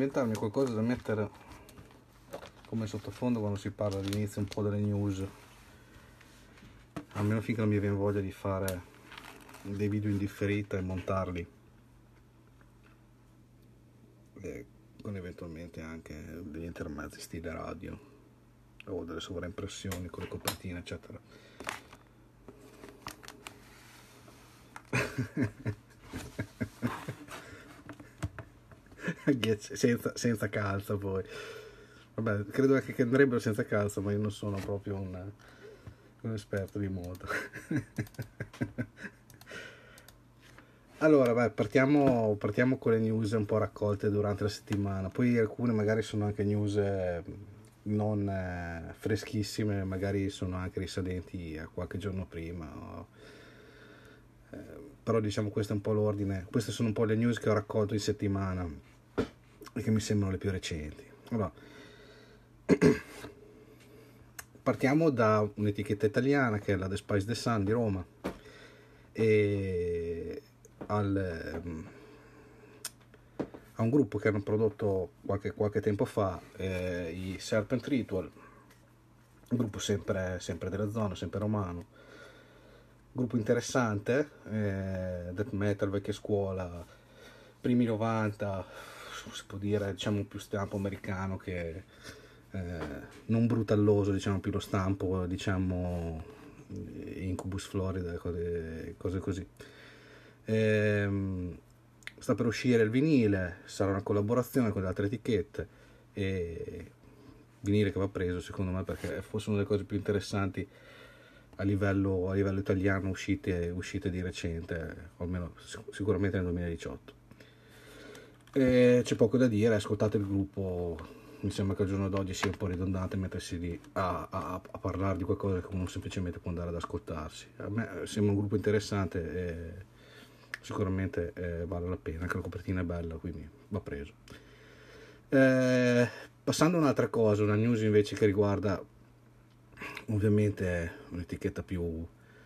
inventarmi qualcosa da mettere come sottofondo quando si parla all'inizio un po' delle news, almeno finché non mi viene voglia di fare dei video in differita e montarli, con eventualmente anche degli intermezzi stile radio o delle sovraimpressioni con le copertine eccetera. senza calza poi. Vabbè, credo anche che andrebbero senza calza, ma io non sono proprio un esperto di moda. Allora, partiamo con le news un po' raccolte durante la settimana. Poi alcune magari sono anche news non freschissime, magari sono anche risalenti a qualche giorno prima. Però diciamo questo è un po' l'ordine. Queste sono un po' le news che ho raccolto in settimana e che mi sembrano le più recenti. Allora, partiamo da un'etichetta italiana che è la The Spice The Sun di Roma, e a un gruppo che hanno prodotto qualche tempo fa, i Serpent Ritual, un gruppo sempre della zona, sempre romano, gruppo interessante, death metal vecchia scuola, primi 90, si può dire, diciamo più stampo americano che non brutalloso, diciamo più lo stampo, diciamo Incubus Florida, cose così. Sta per uscire il vinile, sarà una collaborazione con le altre etichette, e vinile che va preso secondo me perché è forse una delle cose più interessanti a livello italiano uscite di recente, o almeno sicuramente nel 2018. C'è poco da dire, ascoltate il gruppo, mi sembra che al giorno d'oggi sia un po' ridondante mettersi lì a parlare di qualcosa che uno semplicemente può andare ad ascoltarsi. A me sembra un gruppo interessante e sicuramente vale la pena, anche la copertina è bella, quindi va preso. Passando a un'altra cosa, una news invece che riguarda ovviamente un'etichetta più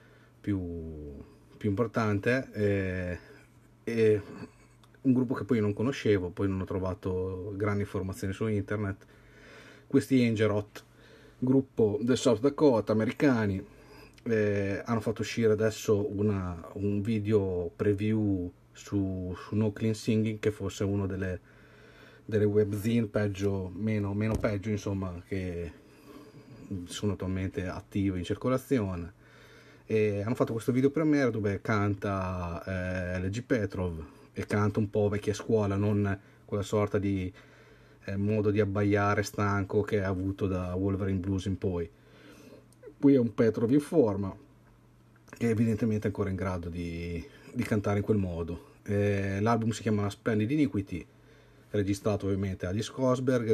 importante, e un gruppo che poi non conoscevo, poi non ho trovato grandi informazioni su internet. Questi Angerot, gruppo del South Dakota, americani, hanno fatto uscire adesso un video preview su No Clean Singing, che fosse uno delle webzine meno peggio, insomma, che sono attualmente attive in circolazione. E hanno fatto questo video premiere dove canta LG Petrov, e canta un po' vecchia scuola, non quella sorta di modo di abbaiare stanco che ha avuto da Wolverine Blues in poi. Qui è un Petrov in forma, che evidentemente è ancora in grado di cantare in quel modo. L'album si chiama Splendid Iniquity, registrato ovviamente agli Skosberg,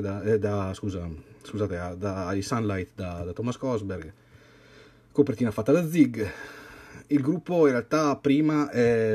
ai Sunlight da Thomas Skosberg, copertina fatta da Zig. Il gruppo in realtà prima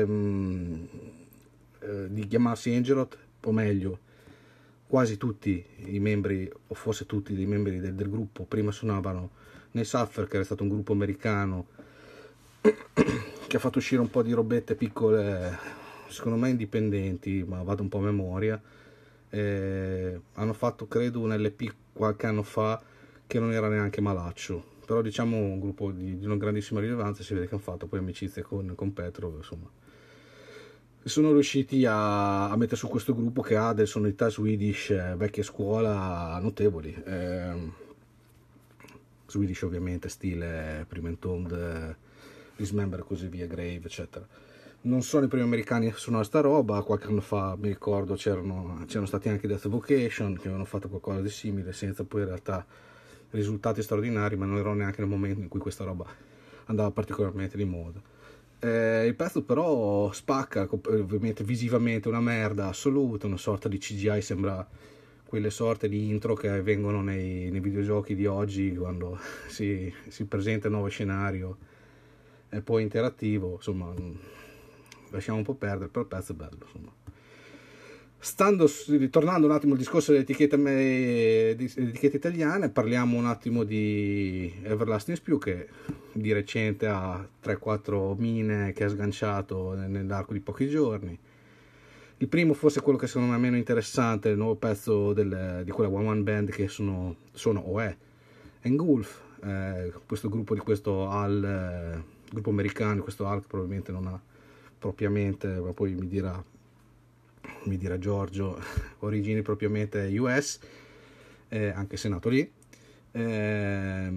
di chiamarsi Angerot, o meglio quasi tutti i membri, o forse tutti i membri del gruppo, prima suonavano nei Suffer, che era stato un gruppo americano che ha fatto uscire un po' di robette piccole, secondo me indipendenti, ma vado un po' a memoria. Hanno fatto credo un LP qualche anno fa che non era neanche malaccio, però diciamo un gruppo di una grandissima rilevanza. Si vede che hanno fatto poi amicizie con Petrov, insomma. Sono riusciti a mettere su questo gruppo che ha delle sonorità Swedish vecchia scuola notevoli, Swedish ovviamente stile Prima Entombed, Dismember e così via, Grave eccetera. Non sono i primi americani a suonare sta roba. Qualche anno fa mi ricordo c'erano stati anche Death Vocation che avevano fatto qualcosa di simile, senza poi in realtà risultati straordinari, ma non ero neanche nel momento in cui questa roba andava particolarmente di moda. Il pezzo però spacca, ovviamente visivamente una merda assoluta, una sorta di CGI, sembra quelle sorte di intro che vengono nei videogiochi di oggi quando si presenta il nuovo scenario e poi interattivo, insomma lasciamo un po' perdere, però il pezzo è bello, insomma. Ritornando un attimo al discorso delle etichette italiane, parliamo un attimo di Everlasting Spew, che di recente ha 3-4 mine che ha sganciato nell'arco di pochi giorni. Il primo forse è quello che secondo me è meno interessante, il nuovo pezzo di quella one man band che sono o è Engulf, questo gruppo di questo gruppo americano, questo Al che probabilmente non ha propriamente, ma poi mi dirà Giorgio, origini propriamente US, anche se è nato lì. È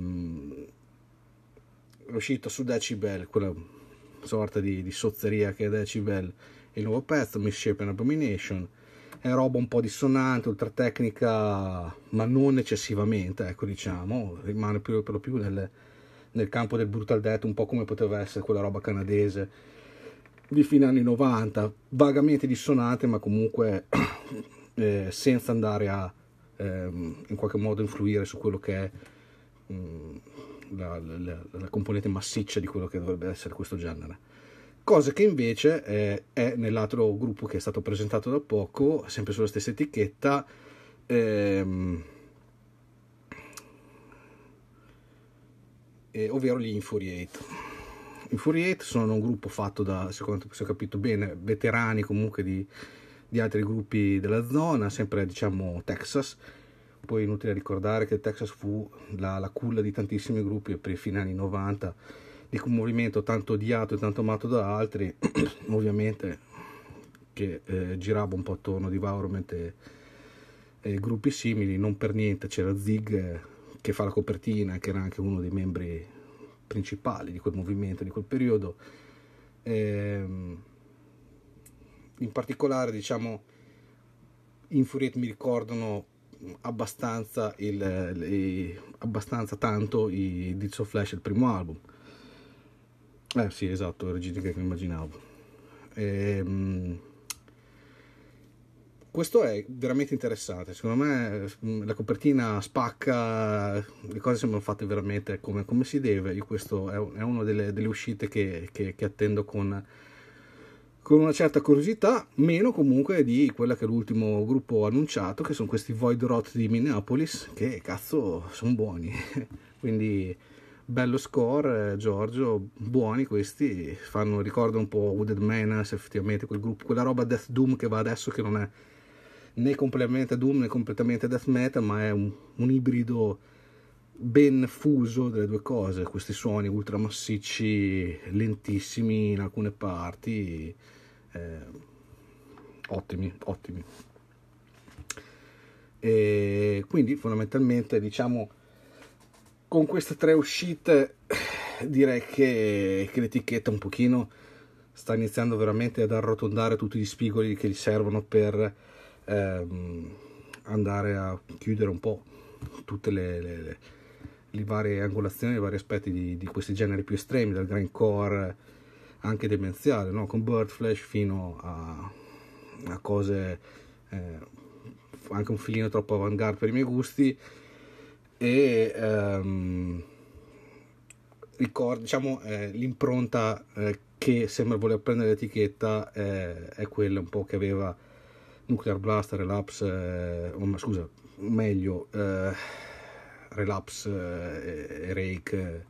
uscito su Decibel, quella sorta di sozzeria che è Decibel, il nuovo pezzo Misshapen Abomination. È roba un po' dissonante, ultra tecnica, ma non eccessivamente, ecco, diciamo, rimane per lo più nel campo del brutal death, un po' come poteva essere quella roba canadese di fine anni 90, vagamente dissonante, ma comunque senza andare a in qualche modo influire su quello che è la componente massiccia di quello che dovrebbe essere questo genere. Cosa che invece è nell'altro gruppo che è stato presentato da poco, sempre sulla stessa etichetta, ovvero gli Infuriate. Infuriate sono un gruppo fatto da, secondo me, se ho capito bene, veterani comunque di altri gruppi della zona, sempre diciamo Texas. Poi è inutile ricordare che Texas fu la culla di tantissimi gruppi per i fine anni 90, di un movimento tanto odiato e tanto amato da altri, ovviamente, che girava un po' attorno di Environment e gruppi simili. Non per niente c'era Zig che fa la copertina, che era anche uno dei membri principali di quel movimento, di quel periodo. In particolare, diciamo, Infuriate mi ricordano abbastanza tanto i Deeds of Flash, il primo album. Sì, esatto, era il che immaginavo. Questo è veramente interessante, secondo me la copertina spacca, le cose sembrano fatte veramente come si deve. Io questo è una delle uscite che attendo con una certa curiosità, meno comunque di quella che è l'ultimo gruppo annunciato, che sono questi Void Rot di Minneapolis, che cazzo sono buoni. Quindi bello score, Giorgio, buoni questi, ricordano un po' Wounded Menace, effettivamente quel gruppo, quella roba Death Doom che va adesso, che non è né completamente Doom né completamente Death Metal, ma è un ibrido ben fuso delle due cose, questi suoni ultra massicci, lentissimi in alcune parti, ottimi. E quindi fondamentalmente, diciamo, con queste tre uscite direi che l'etichetta un pochino sta iniziando veramente ad arrotondare tutti gli spigoli che gli servono per andare a chiudere un po' tutte le varie angolazioni, i vari aspetti di questi generi più estremi, dal grindcore anche demenziale, no? Con Birdflesh fino a cose anche un filino troppo avant-garde per i miei gusti. E diciamo l'impronta che sembra voler prendere l'etichetta è quella un po' che aveva Nuclear Blast, Relapse, Relapse e Rake,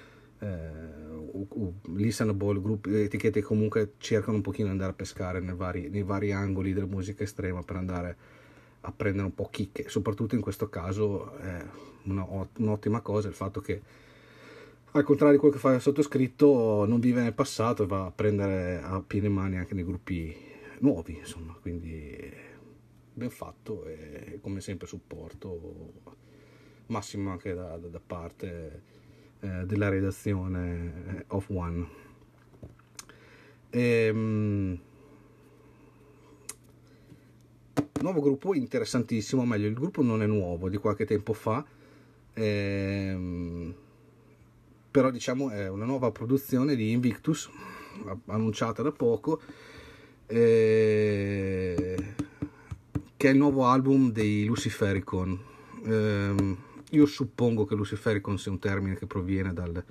Listenable, gruppi, etichette che comunque cercano un pochino di andare a pescare nei vari angoli della musica estrema per andare a prendere un po' chicche. Soprattutto in questo caso un'ottima cosa il fatto che, al contrario di quello che fa il sottoscritto, non vive nel passato e va a prendere a piene mani anche nei gruppi nuovi, insomma. Quindi ben fatto, e come sempre supporto massimo anche da parte della redazione of One. Nuovo gruppo interessantissimo, meglio, il gruppo non è nuovo, di qualche tempo fa, però diciamo è una nuova produzione di Invictus, annunciata da poco, che è il nuovo album dei Lucifericon. Io suppongo che Lucifericon sia un termine che proviene dal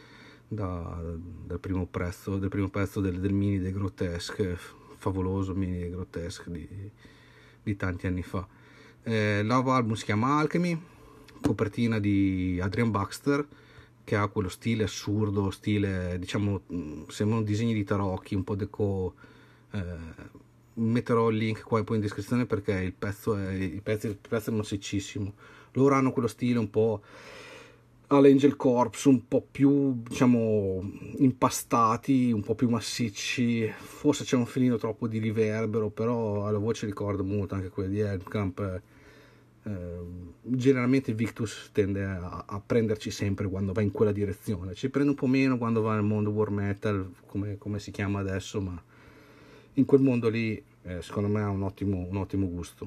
primo pezzo del mini dei Grotesque, favoloso mini dei Grotesque di tanti anni fa. Il nuovo album si chiama Alchemy, copertina di Adrian Baxter, che ha quello stile assurdo, stile, diciamo, sembrano disegni di tarocchi, un po' deco metterò il link qua poi in descrizione, perché il pezzo è massiccissimo. Loro hanno quello stile un po' all'Angel Corpse, un po' più, diciamo, impastati, un po' più massicci, forse c'è un filino troppo di riverbero, però alla voce ricorda molto anche quella di Helmkamp. Generalmente Victus tende a prenderci sempre quando va in quella direzione, ci prende un po' meno quando va nel mondo war metal, come si chiama adesso, ma in quel mondo lì secondo me ha un ottimo gusto.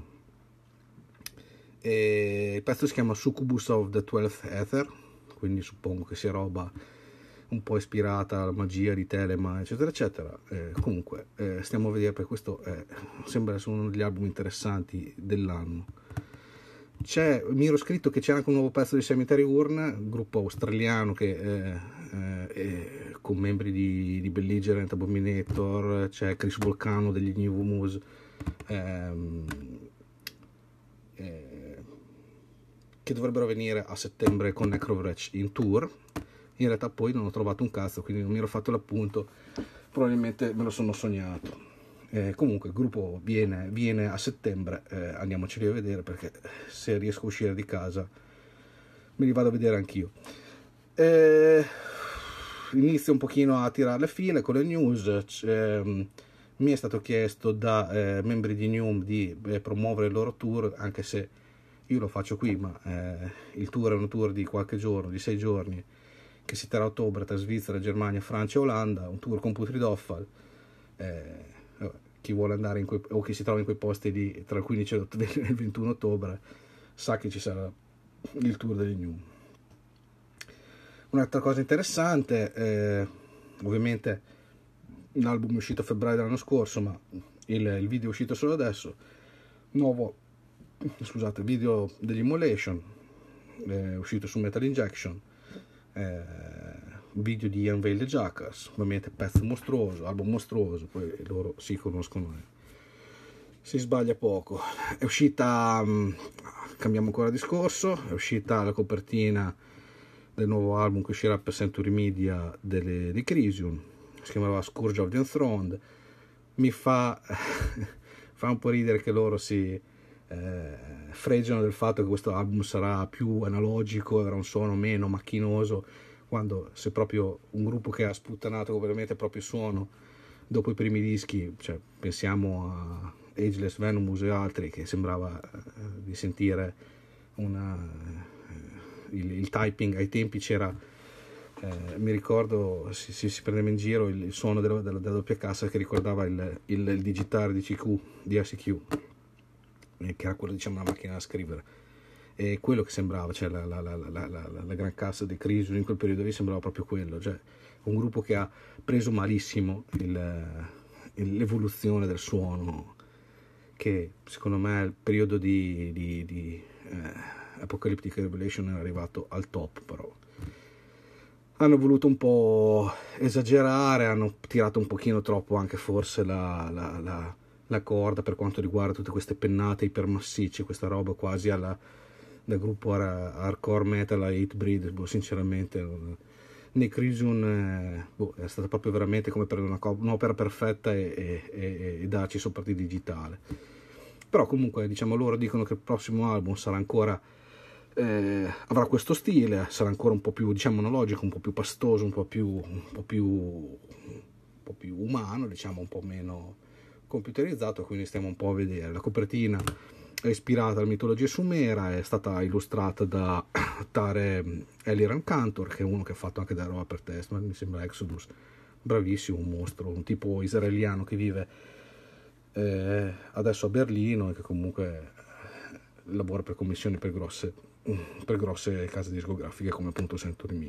Il pezzo si chiama Succubus of the 12th Ether, quindi suppongo che sia roba un po' ispirata alla magia di Telema, eccetera eccetera. Comunque stiamo a vedere, per questo sembra essere uno degli album interessanti dell'anno. Mi ero scritto che c'era anche un nuovo pezzo di Cemetery Urn, gruppo australiano che con membri di Belligerent, Abominator, c'è Chris Volcano degli New Muse, che dovrebbero venire a settembre con Necrovretch in tour. In realtà poi non ho trovato un cazzo, quindi non mi ero fatto l'appunto, probabilmente me lo sono sognato. Comunque il gruppo viene a settembre, andiamoceli a vedere, perché se riesco a uscire di casa me li vado a vedere anch'io. Inizio un pochino a tirare le file con le news. Mi è stato chiesto da membri di Neum di promuovere il loro tour, anche se io lo faccio qui, ma il tour è un tour di qualche giorno, di 6 giorni, che si terrà a ottobre tra Svizzera, Germania, Francia e Olanda, un tour con Putrid Offal. Chi vuole andare o chi si trova in quei posti lì tra il 15 e il 21 ottobre sa che ci sarà il tour degli New. Un'altra cosa interessante, ovviamente l'album è uscito a febbraio dell'anno scorso, ma il video è uscito solo adesso. Nuovo video degli Immolation, è uscito su Metal Injection, video di Unveil the Jackass, ovviamente pezzo mostruoso, album mostruoso, poi loro si conoscono, si sbaglia poco. È uscita, cambiamo ancora discorso, è uscita la copertina del nuovo album che uscirà per Century Media di Crisium, si chiamava Scourge of the Enthroned. Mi fa un po' ridere che loro si fregiano del fatto che questo album sarà più analogico, avrà un suono meno macchinoso, quando se proprio un gruppo che ha sputtanato completamente il proprio suono dopo i primi dischi, cioè pensiamo a Ageless, Venomous e altri, che sembrava di sentire il typing. Ai tempi c'era, mi ricordo, si prendeva in giro il suono della doppia cassa che ricordava il digitare di RCQ, che era quello, diciamo, la macchina da scrivere, e quello che sembrava, cioè la gran cassa di Crisium in quel periodo lì sembrava proprio quello, cioè un gruppo che ha preso malissimo l'evoluzione del suono, che secondo me il periodo di Apocalyptic Revelation è arrivato al top, però hanno voluto un po' esagerare, hanno tirato un pochino troppo anche forse la corda per quanto riguarda tutte queste pennate ipermassicce, questa roba quasi da gruppo hardcore metal a Hatebreed. Sinceramente nei Crisium è stata proprio veramente come per un'opera perfetta e darci sopra di digitale. Però comunque, diciamo, loro dicono che il prossimo album sarà ancora avrà questo stile, sarà ancora un po' più, diciamo, analogico, un po' più pastoso, un po' più umano, diciamo, un po' meno computerizzato, quindi stiamo un po' a vedere. La copertina è ispirata alla mitologia sumera, è stata illustrata da Tare Eliran Cantor, che è uno che ha fatto anche della roba per Testament, mi sembra Exodus, bravissimo, un mostro, un tipo israeliano che vive adesso a Berlino e che comunque lavora per commissioni per grosse case discografiche come appunto Century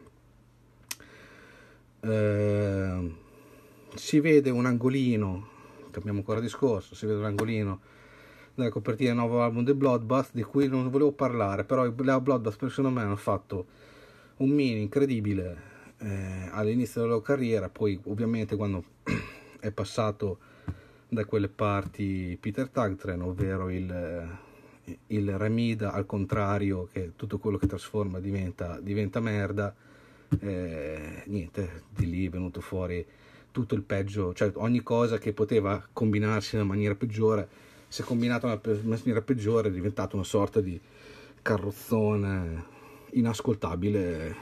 Media. Si vede un angolino, cambiamo ancora discorso, si vede un angolino della copertina del nuovo album The Bloodbath, di cui non volevo parlare, però i Bloodbath secondo me hanno fatto un mini incredibile all'inizio della loro carriera. Poi ovviamente quando è passato da quelle parti Peter Tagtren, ovvero il Remida al contrario, che tutto quello che trasforma diventa merda, niente, di lì è venuto fuori tutto il peggio, cioè ogni cosa che poteva combinarsi nella maniera peggiore, si è combinata nella maniera peggiore, è diventato una sorta di carrozzone inascoltabile,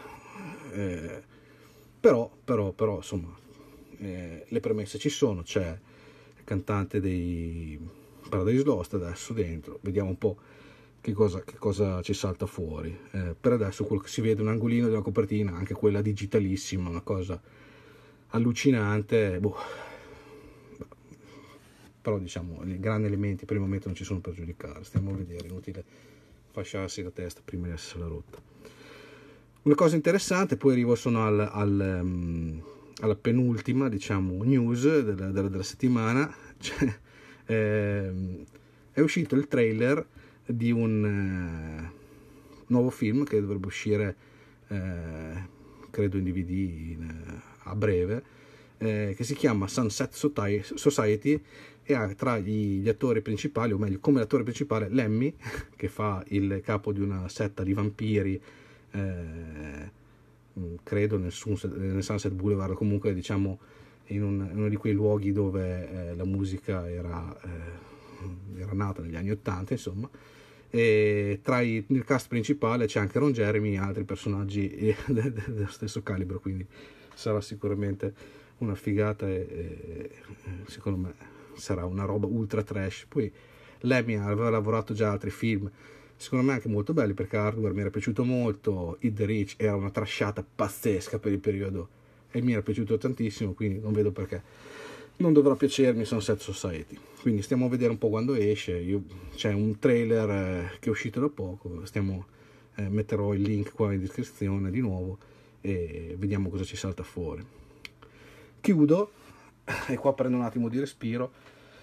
però insomma, le premesse ci sono, c'è il cantante dei Paradise Lost adesso dentro, vediamo un po' che cosa ci salta fuori. Per adesso quello che si vede è un angolino della copertina, anche quella digitalissima, una cosa allucinante, però diciamo i grandi elementi per il momento non ci sono per giudicare, stiamo a vedere, inutile fasciarsi la testa prima di essere rotta. Una cosa interessante, poi arrivo sono alla penultima, diciamo, news della settimana, cioè, è uscito il trailer di un nuovo film che dovrebbe uscire credo in DVD a breve, che si chiama Sunset Society, e ha tra gli attori principali, o meglio come attore principale, Lemmy, che fa il capo di una setta di vampiri, credo nel Sunset Boulevard, comunque diciamo in uno di quei luoghi dove la musica era nata negli anni '80, insomma. E nel cast principale c'è anche Ron Jeremy e altri personaggi dello stesso calibro, quindi sarà sicuramente una figata e secondo me sarà una roba ultra trash. Poi Lemmy aveva lavorato già a altri film secondo me anche molto belli, perché Hardware mi era piaciuto molto, Hit the Rich era una trashata pazzesca per il periodo e mi era piaciuto tantissimo, quindi non vedo perché non dovrà piacermi Sunset Society. Quindi stiamo a vedere un po' quando esce. C'è un trailer che è uscito da poco, metterò il link qua in descrizione di nuovo e vediamo cosa ci salta fuori. Chiudo e qua prendo un attimo di respiro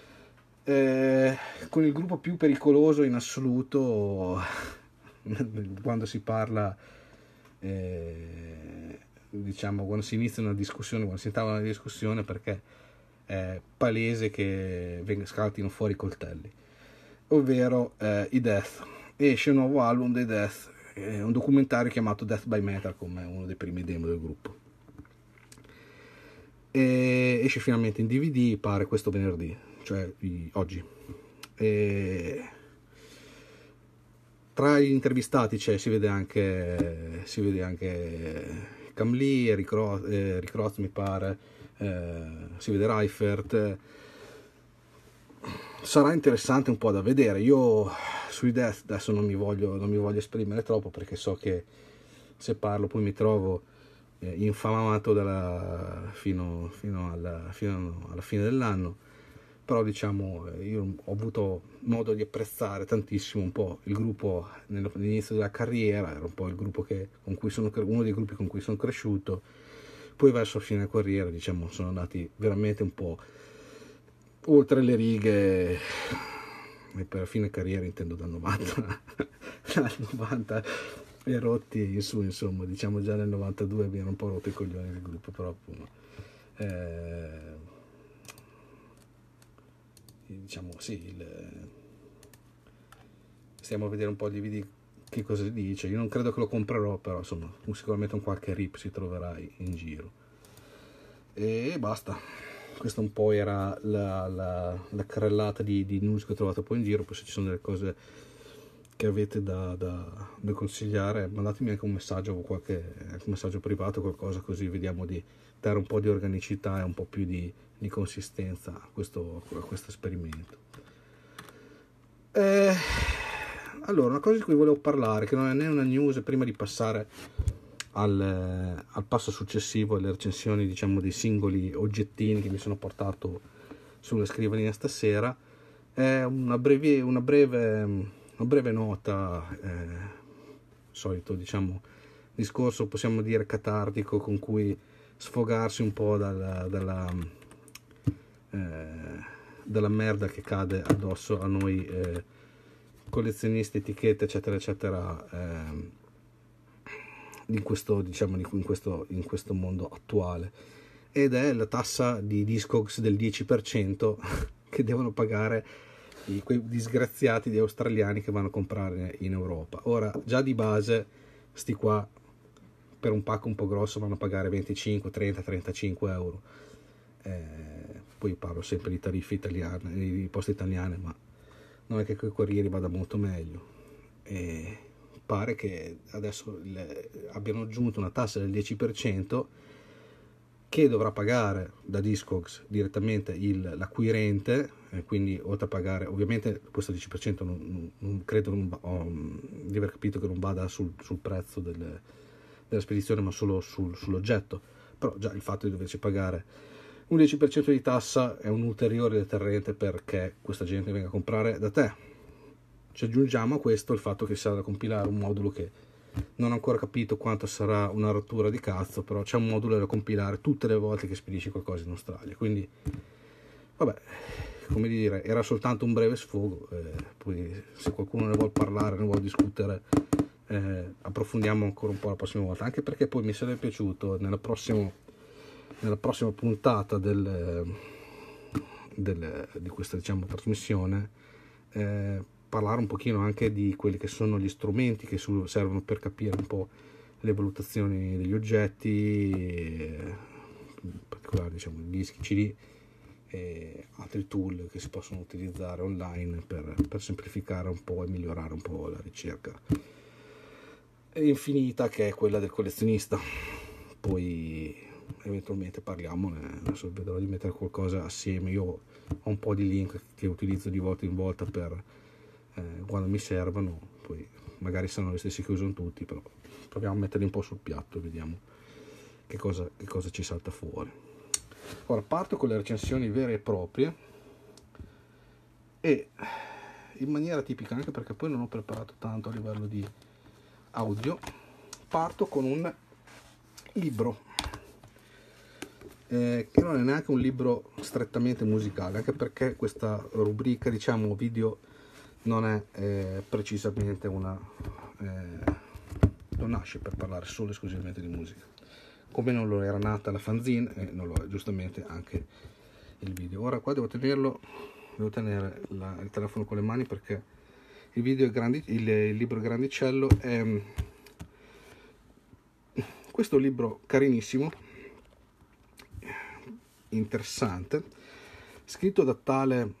con il gruppo più pericoloso in assoluto quando si parla, diciamo, quando si inizia una discussione, quando si intavola una discussione, perché è palese che scattino fuori i coltelli, ovvero i Death. Esce un nuovo album dei Death, un documentario chiamato Death by Metal, come uno dei primi demo del gruppo, e esce finalmente in DVD, pare questo venerdì, cioè oggi. Tra gli intervistati si vede anche Cam Lee, Rick Roth mi pare, si vede Reifert. Sarà interessante un po' da vedere. Io sui Death adesso non mi voglio esprimere troppo, perché so che se parlo poi mi trovo infamato fino alla fine dell'anno. Però diciamo io ho avuto modo di apprezzare tantissimo un po' il gruppo all'inizio della carriera, era un po' il gruppo uno dei gruppi con cui sono cresciuto. Poi verso la fine della carriera, diciamo, sono andati veramente un po' oltre le righe, e per la fine carriera intendo dal 90 e rotti in su, insomma, diciamo già nel 92 mi hanno un po' rotto i coglioni del gruppo, però appunto diciamo sì, stiamo a vedere un po' di DVD che cosa dice. Io non credo che lo comprerò, però insomma sicuramente un qualche rip si troverà in giro, e basta. Questa un po' era la carrellata di news che ho trovato poi in giro. Poi se ci sono delle cose che avete da consigliare, mandatemi anche un messaggio privato, qualcosa, così vediamo di dare un po' di organicità e un po' più di consistenza a questo esperimento. Allora, una cosa di cui volevo parlare, che non è né una news, prima di passare al passo successivo, alle recensioni, diciamo, dei singoli oggettini che mi sono portato sulla scrivania stasera, è una breve nota, solito, diciamo, discorso, possiamo dire catartico, con cui sfogarsi un po' dalla merda che cade addosso a noi collezionisti, etichette, eccetera eccetera, in questo mondo attuale, ed è la tassa di Discogs del 10% che devono pagare quei disgraziati di australiani che vanno a comprare in Europa. Ora, già di base sti qua per un pacco un po' grosso vanno a pagare 25, 30, 35 euro. Poi parlo sempre di tariffe italiane, di poste italiane, ma non è che con i corrieri vada molto meglio. E pare che adesso abbiano aggiunto una tassa del 10% che dovrà pagare da Discogs direttamente l'acquirente, quindi oltre a pagare, ovviamente questo 10% non credo di aver capito che non vada sul prezzo della spedizione, ma solo sull'oggetto. Però già il fatto di doverci pagare un 10% di tassa è un ulteriore deterrente perché questa gente venga a comprare da te. Ci aggiungiamo a questo il fatto che sarà da compilare un modulo che non ho ancora capito quanto sarà una rottura di cazzo, però c'è un modulo da compilare tutte le volte che spedisci qualcosa in Australia, quindi vabbè, come dire, era soltanto un breve sfogo, poi se qualcuno ne vuole parlare, ne vuole discutere, approfondiamo ancora un po' la prossima volta, anche perché poi mi sarebbe piaciuto nella prossima puntata di questa, diciamo, trasmissione, parlare un pochino anche di quelli che sono gli strumenti che servono per capire un po' le valutazioni degli oggetti, in particolare, diciamo, i dischi CD e altri tool che si possono utilizzare online per semplificare un po' e migliorare un po' la ricerca infinita che è quella del collezionista. Poi eventualmente parliamone, adesso vedrò di mettere qualcosa assieme. Io ho un po' di link che utilizzo di volta in volta per quando mi servono, poi magari saranno gli stessi che usano tutti, però proviamo a metterli un po' sul piatto e vediamo che cosa ci salta fuori. Ora parto con le recensioni vere e proprie e in maniera tipica, anche perché poi non ho preparato tanto a livello di audio, parto con un libro che non è neanche un libro strettamente musicale, anche perché questa rubrica, diciamo, video non è precisamente non nasce per parlare solo e esclusivamente di musica, come non lo era nata la fanzine e non lo è giustamente anche il video. Ora qua devo tenere il telefono con le mani perché il libro è grandicello. Questo è un libro carinissimo, interessante, scritto da tale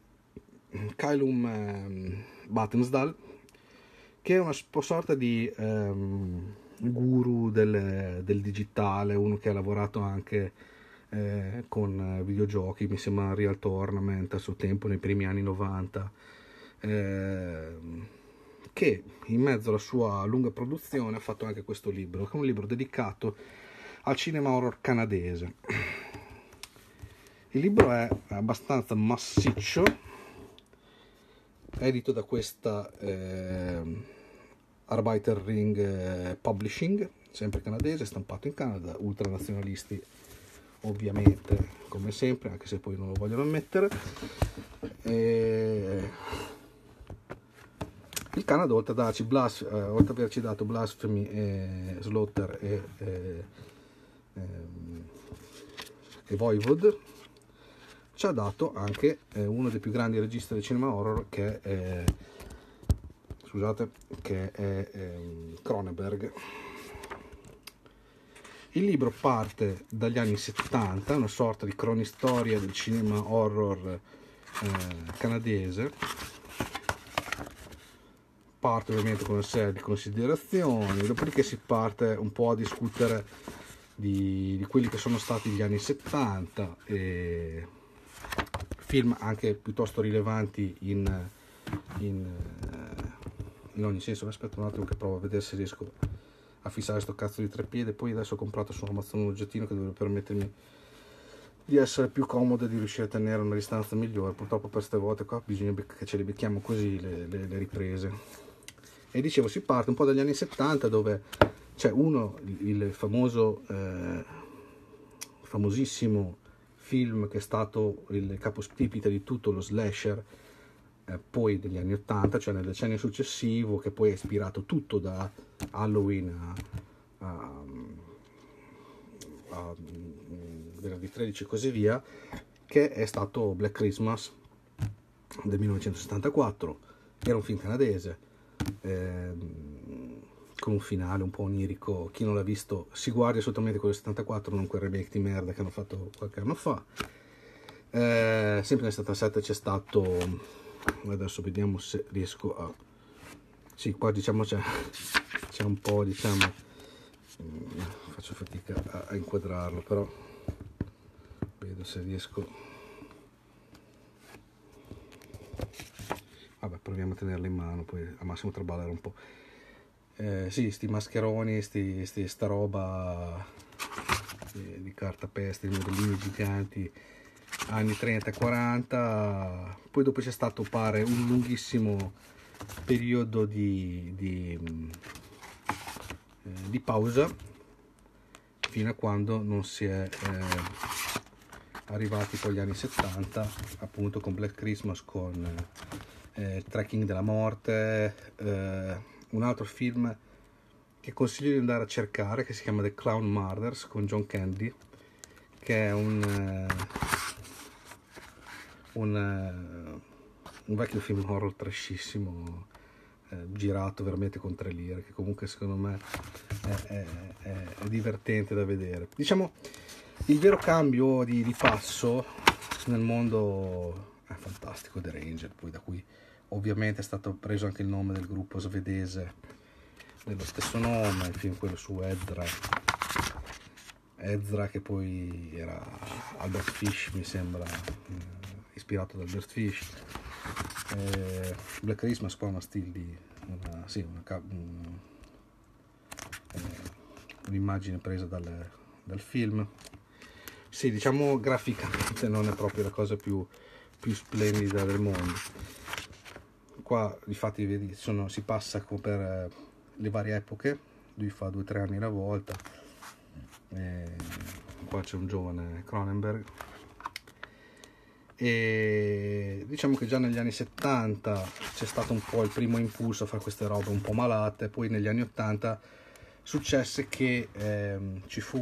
Callum Battensdal, che è una sorta di guru del digitale, uno che ha lavorato anche con videogiochi, mi sembra Real Tournament a suo tempo nei primi anni 90, che in mezzo alla sua lunga produzione ha fatto anche questo libro, che è un libro dedicato al cinema horror canadese. Il libro è abbastanza massiccio, è edito da questa Arbeiter Ring Publishing, sempre canadese, stampato in Canada, ultranazionalisti ovviamente, come sempre, anche se poi non lo vogliono ammettere. Il Canada, oltre ad averci dato Blasphemy, Slaughter e Voivod, ci ha dato anche uno dei più grandi registi del cinema horror, che è Cronenberg. Il libro parte dagli anni 70, una sorta di cronistoria del cinema horror canadese. Parte ovviamente con una serie di considerazioni, dopodiché si parte un po' a discutere di quelli che sono stati gli anni 70 e film anche piuttosto rilevanti in ogni senso. Aspetta un attimo che provo a vedere se riesco a fissare sto cazzo di treppiede. Poi adesso ho comprato su Amazon un oggettino che dovrebbe permettermi di essere più comodo e di riuscire a tenere una distanza migliore. Purtroppo per queste volte qua bisogna che ce le becchiamo così le riprese. E dicevo, si parte un po' dagli anni 70, dove c'è il famosissimo film che è stato il capostipite di tutto lo slasher, poi degli anni 80, cioè nel decennio successivo, che poi ha ispirato tutto da Halloween a venerdì 13 e così via, che è stato Black Christmas del 1974. Era un film canadese, con un finale un po' onirico. Chi non l'ha visto si guardi assolutamente quello del 74, non quel remake di merda che hanno fatto qualche anno fa. Sempre nel 77 c'è stato, adesso vediamo se riesco a, sì, qua diciamo c'è un po', diciamo, faccio fatica a inquadrarlo, però vedo se riesco. Vabbè, proviamo a tenerla in mano, poi al massimo traballare un po'. Sì, sti mascheroni, sta roba di cartapeste, di modellini giganti, anni 30-40. Poi dopo c'è stato, pare, un lunghissimo periodo di pausa, fino a quando non si è arrivati poi agli anni 70, appunto con Black Christmas, con Tracking della morte, un altro film che consiglio di andare a cercare che si chiama The Clown Murders con John Candy, che è un vecchio film horror trashissimo, girato veramente con 3 lire, che comunque secondo me è divertente da vedere. Diciamo, il vero cambio di passo nel mondo è fantastico, The Ranger, poi da cui ovviamente è stato preso anche il nome del gruppo svedese dello stesso nome, il film quello su Ezra, che poi era Albert Fish, mi sembra, ispirato da Albert Fish. Black Christmas qua è uno stile di un'immagine presa dal film. Sì, diciamo graficamente non è proprio la cosa più splendida del mondo. Qua infatti vedi, si passa per le varie epoche, lui fa 2 o 3 anni alla volta. Qua c'è un giovane Cronenberg, e diciamo che già negli anni 70 c'è stato un po' il primo impulso a fare queste robe un po' malate. Poi negli anni 80 successe che ci fu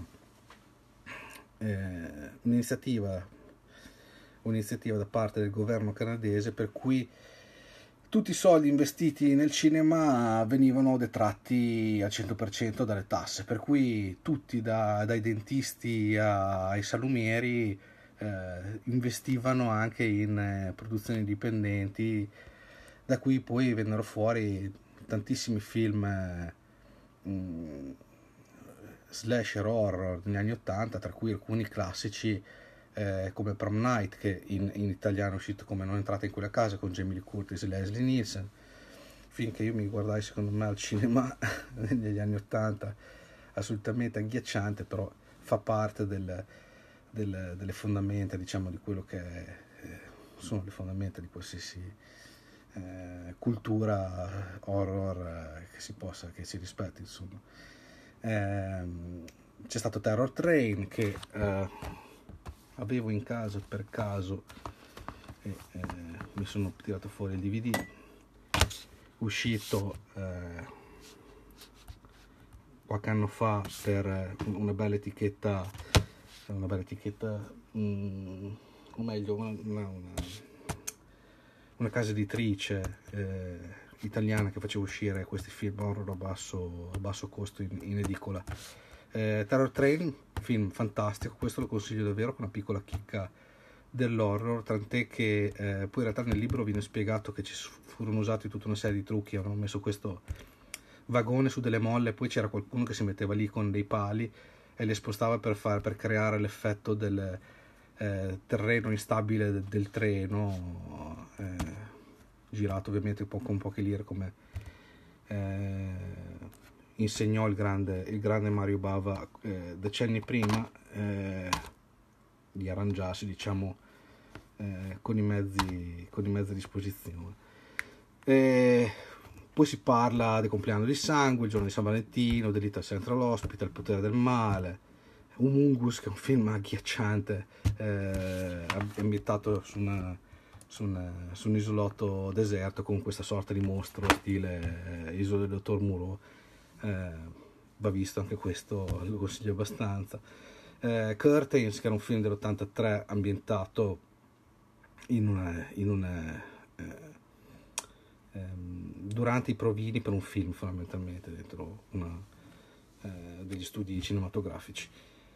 un'iniziativa da parte del governo canadese, per cui tutti i soldi investiti nel cinema venivano detratti al 100% dalle tasse, per cui tutti, dai dentisti ai salumieri, investivano anche in produzioni indipendenti, da cui poi vennero fuori tantissimi film slasher horror negli anni 80, tra cui alcuni classici come Prom Night, che in italiano è uscito come Non entrate in quella casa, con Jamie Lee Curtis e Leslie Nielsen, film che io mi guardai secondo me al cinema negli anni 80, assolutamente agghiacciante, però fa parte delle fondamenta, diciamo, di quello che sono le fondamenta di qualsiasi cultura horror che si rispetti, insomma. C'è stato Terror Train, che avevo in casa per caso, e mi sono tirato fuori il DVD, uscito qualche anno fa per una bella etichetta, o meglio una casa editrice italiana che faceva uscire questi film horror a basso costo in edicola. Terror Train, film fantastico, questo lo consiglio davvero, con una piccola chicca dell'horror, tant'è che poi in realtà nel libro viene spiegato che ci furono usati tutta una serie di trucchi. Avevano messo questo vagone su delle molle, poi c'era qualcuno che si metteva lì con dei pali e li spostava per creare l'effetto del terreno instabile del treno, girato ovviamente con poche lire, come insegnò il grande Mario Bava decenni prima, di arrangiarsi, diciamo, con i mezzi a disposizione. Poi si parla del compleanno di sangue, il giorno di San Valentino, Delita Central Hospital, Il potere del male, Humungus, che è un film agghiacciante, ambientato su un isolotto deserto con questa sorta di mostro stile Isola del dottor Moreau. Va visto anche questo, lo consiglio abbastanza. Curtains, che era un film dell'83 ambientato in un durante i provini per un film, fondamentalmente, dentro degli studi cinematografici.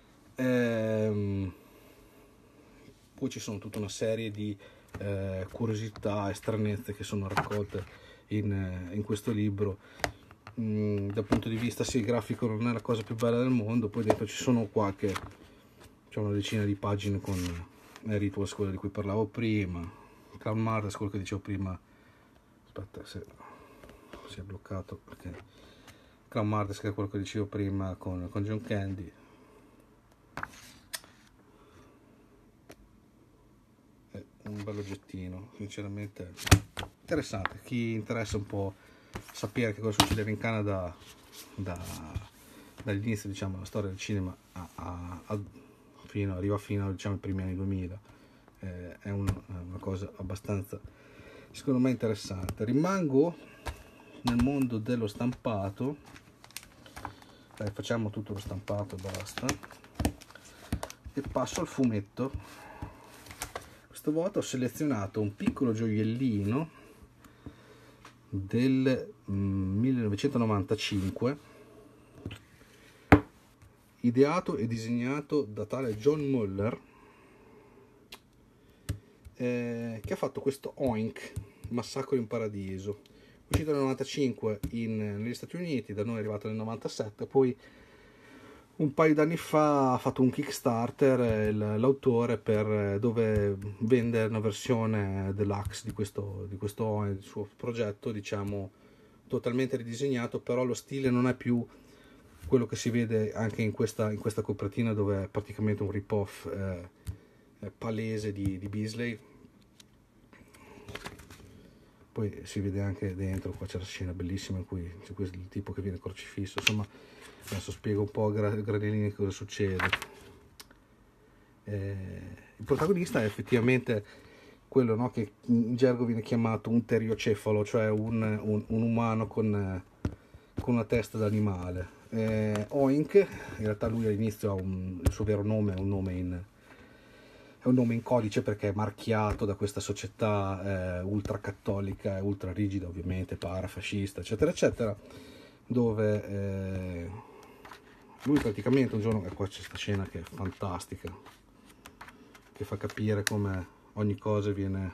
Poi ci sono tutta una serie di curiosità e stranezze che sono raccolte in questo libro. Dal punto di vista grafico non è la cosa più bella del mondo, poi dentro ci sono c'è una decina di pagine con Rituals, quello di cui parlavo prima, Karl Marx, quello che dicevo prima. Aspetta, se si è bloccato, ok. Karl Marx, che è quello che dicevo prima con John Candy. È un bello oggettino, sinceramente interessante. Chi interessa un po' sapere che cosa succedeva in Canada dall'inizio, diciamo, della storia del cinema arriva fino diciamo, ai primi anni 2000, è una cosa abbastanza, secondo me, interessante. Rimango nel mondo dello stampato. Facciamo tutto lo stampato e basta, e passo al fumetto. Questa volta ho selezionato un piccolo gioiellino del 1995, ideato e disegnato da tale John Muller, che ha fatto questo Oink, Massacro in Paradiso, uscito nel 95 negli Stati Uniti, da noi è arrivato nel 97, poi un paio d'anni fa ha fatto un Kickstarter l'autore dove vende una versione deluxe di questo il suo progetto, diciamo, totalmente ridisegnato, però lo stile non è più quello che si vede anche in questa copertina, dove è praticamente un rip-off palese di Beasley. Poi si vede anche dentro, qua c'è la scena bellissima in cui c'è il tipo che viene crocifisso. Insomma, adesso spiego un po' a gradini cosa succede. Il protagonista è effettivamente quello, no, che in gergo viene chiamato un teriocefalo, cioè un umano con una testa d'animale. Oink, in realtà lui all'inizio ha il suo vero nome, è un nome in codice, perché è marchiato da questa società ultracattolica e ultra rigida, ovviamente parafascista, eccetera eccetera, dove lui praticamente un giorno, e qua c'è questa scena che è fantastica, che fa capire come ogni cosa viene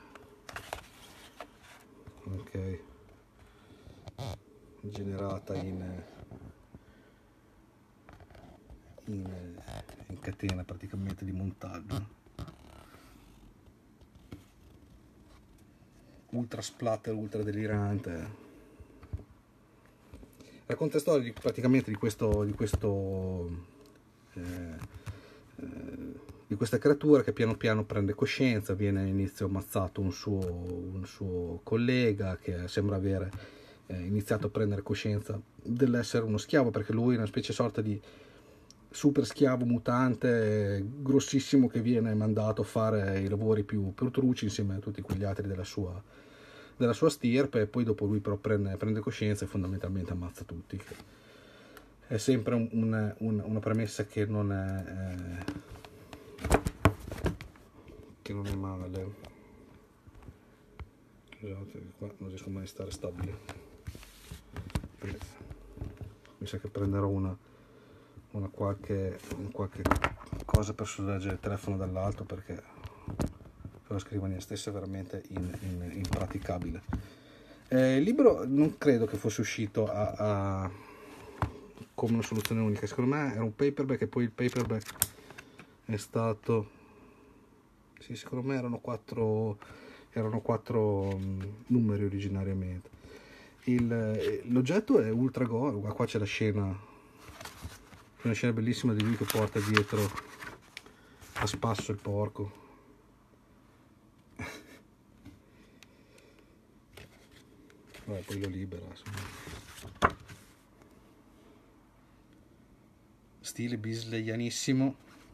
generata in catena praticamente di montaggio. Ultra splatter, ultra delirante. Racconta la storia praticamente di questa creatura che piano piano prende coscienza. Viene all'inizio ammazzato un suo collega, che sembra avere iniziato a prendere coscienza dell'essere uno schiavo, perché lui è una specie sorta di super schiavo mutante grossissimo, che viene mandato a fare i lavori più truci insieme a tutti quegli altri della sua stirpe, e poi dopo lui però prende coscienza e fondamentalmente ammazza tutti. È sempre una premessa che non è male. Scusate, qua non riesco mai a stare stabile. Mi sa che prenderò una qualche cosa per sorreggere il telefono dall'alto, perché la scrivania stessa è veramente impraticabile. Il libro non credo che fosse uscito come una soluzione unica. Secondo me era un paperback, e poi il paperback è stato, sì, secondo me erano quattro numeri originariamente. L'oggetto è ultra gore. Qua c'è una scena bellissima di lui che porta dietro a spasso il porco. Vabbè, poi lo libera, insomma. Stile bisleyanissimo,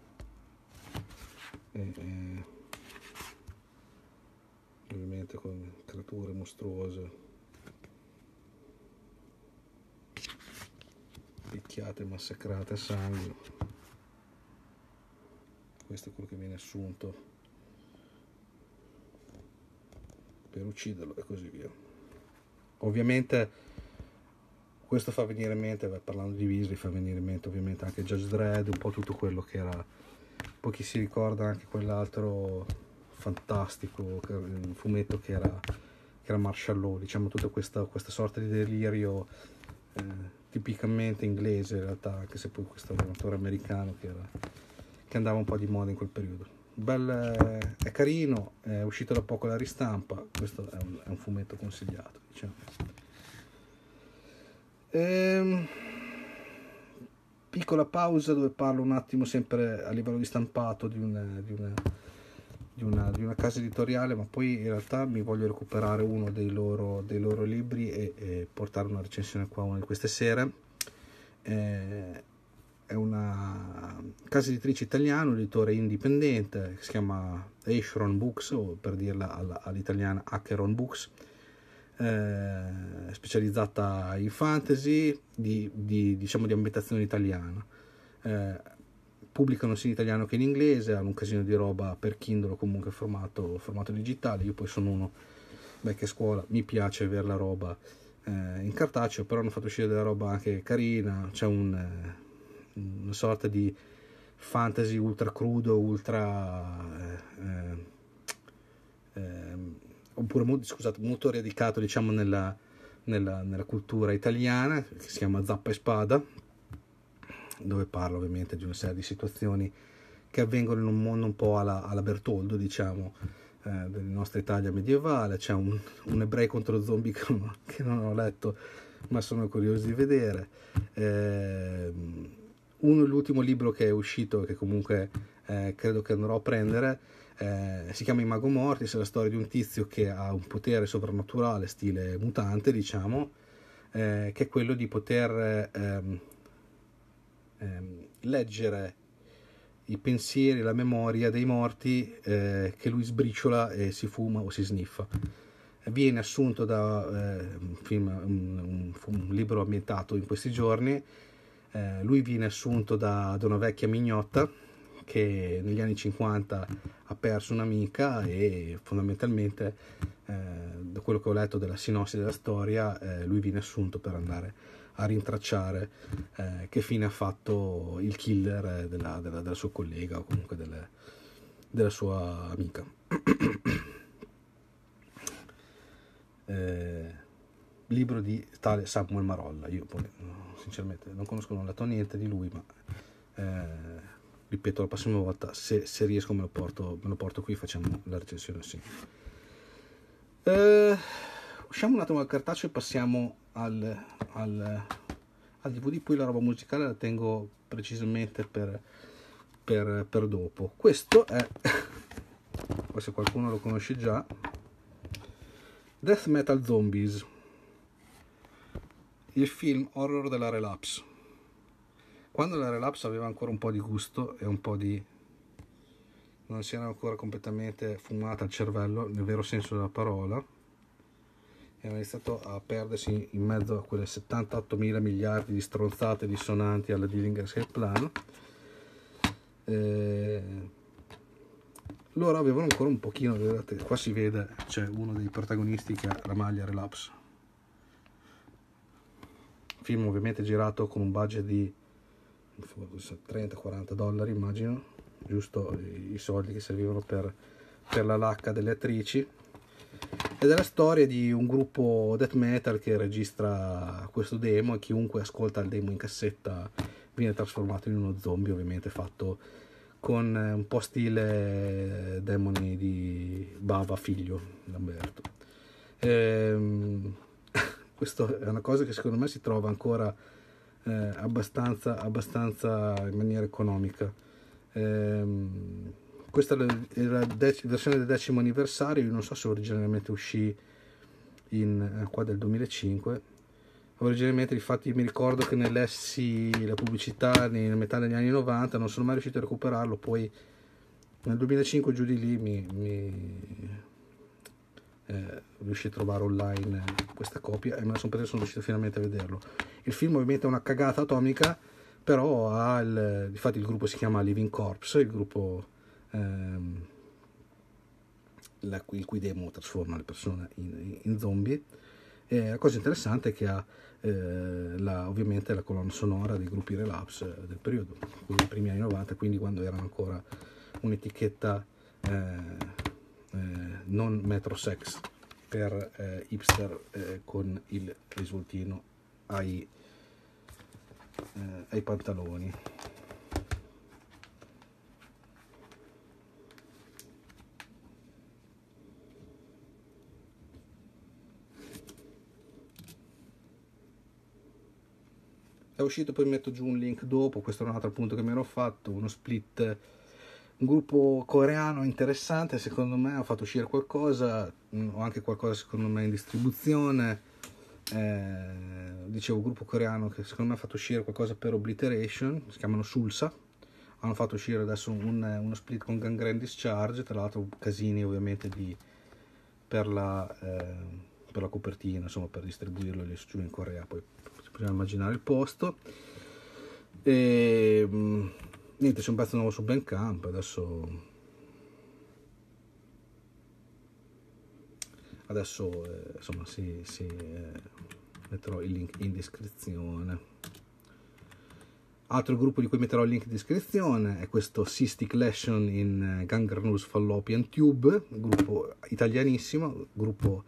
ovviamente con creature mostruose, picchiate, massacrate a sangue. Questo è quello che viene assunto per ucciderlo, e così via. Ovviamente questo fa venire in mente, parlando di Weasley, fa venire in mente ovviamente anche Judge Dredd, un po' tutto quello che era, poi chi si ricorda anche quell'altro fantastico il fumetto che era Martial Law, diciamo tutta questa sorta di delirio tipicamente inglese in realtà, anche se poi questo era un autore americano che andava un po' di moda in quel periodo. È carino, è uscito da poco la ristampa, questo è un fumetto consigliato, diciamo. Piccola pausa dove parlo un attimo sempre a livello di stampato di una casa editoriale, ma poi in realtà mi voglio recuperare uno dei loro libri e portare una recensione qua una di queste sere. È una casa editrice italiana, un editore indipendente che si chiama Acheron Books, o per dirla all'italiana Acheron Books, specializzata in fantasy diciamo di ambientazione italiana. Pubblicano sia in italiano che in inglese, hanno un casino di roba per Kindle o comunque formato digitale. Io poi sono uno che a scuola mi piace avere la roba in cartaceo, però hanno fatto uscire della roba anche carina. C'è una sorta di fantasy ultra crudo, oppure scusate, molto radicato diciamo nella cultura italiana, che si chiama Zappa e Spada, dove parla ovviamente di una serie di situazioni che avvengono in un mondo un po' alla Bertoldo, diciamo, della nostra Italia medievale. C'è un ebrei contro zombie che non ho letto, ma sono curioso di vedere. L'ultimo libro che è uscito, che comunque credo che andrò a prendere, si chiama I Mago Mortis, è la storia di un tizio che ha un potere sovrannaturale, stile mutante, diciamo, che è quello di poter leggere i pensieri, la memoria dei morti che lui sbriciola e si fuma o si sniffa. Viene assunto da un libro ambientato in questi giorni. Lui viene assunto da una vecchia mignotta che negli anni 50 ha perso un'amica, e fondamentalmente da quello che ho letto della sinossi della storia, lui viene assunto per andare a rintracciare che fine ha fatto il killer della sua collega o comunque della sua amica. Libro di tale Samuel Marolla. Io poi sinceramente non conosco, non ho letto niente di lui, ma ripeto, la prossima volta se riesco me lo porto qui, facciamo la recensione assieme. Usciamo un attimo dal cartaceo e passiamo al DVD. Poi la roba musicale la tengo precisamente per dopo. Questo è, forse qualcuno lo conosce già, Death Metal Zombies, il film horror della Relapse. Quando la Relapse aveva ancora un po' di gusto e un po' di... non si era ancora completamente fumata al cervello nel vero senso della parola, era iniziato a perdersi in mezzo a quelle 78 mila miliardi di stronzate dissonanti alla Dillinger Escape Plan. Loro avevano ancora un pochino, vedete, qua si vede, c'è uno dei protagonisti che ha la maglia Relapse. Film ovviamente girato con un budget di $30-40, immagino, giusto i soldi che servivano per la lacca delle attrici. Ed è la storia di un gruppo death metal che registra questo demo, e chiunque ascolta il demo in cassetta viene trasformato in uno zombie, ovviamente fatto con un po' stile Demoni di Bava figlio Lamberto. Questo è una cosa che secondo me si trova ancora abbastanza in maniera economica. Questa è la versione del 10° anniversario. Io non so se originariamente uscì qua del 2005. Originariamente, infatti, mi ricordo che ne lessi la pubblicità nella metà degli anni 90, non sono mai riuscito a recuperarlo. Poi nel 2005 giù di lì riuscì a trovare online questa copia e me la sono presa e sono riuscito finalmente a vederlo. Il film ovviamente è una cagata atomica, però infatti il gruppo si chiama Living Corpse, il gruppo il cui demo trasforma le persone in zombie, E la cosa interessante è che ha ovviamente la colonna sonora dei gruppi Relapse del periodo, quindi i primi anni 90, quindi quando erano ancora un'etichetta non metrosex per hipster con il risultino ai pantaloni. È uscito, poi metto giù un link dopo, questo è un altro appunto che mi ero fatto, uno split, un gruppo coreano interessante, secondo me ha fatto uscire qualcosa, o anche qualcosa secondo me in distribuzione, dicevo gruppo coreano che secondo me ha fatto uscire qualcosa per Obliteration, si chiamano Sulsa, hanno fatto uscire adesso uno split con Gangrene Discharge, tra l'altro casini ovviamente per la copertina, insomma per distribuirlo lì giù in Corea, poi possiamo immaginare il posto. E niente, c'è un pezzo nuovo su Bandcamp, adesso insomma metterò il link in descrizione. Altro gruppo di cui metterò il link in descrizione è questo Cystic Lesion in Gangrenous Fallopian Tube, gruppo italianissimo, gruppo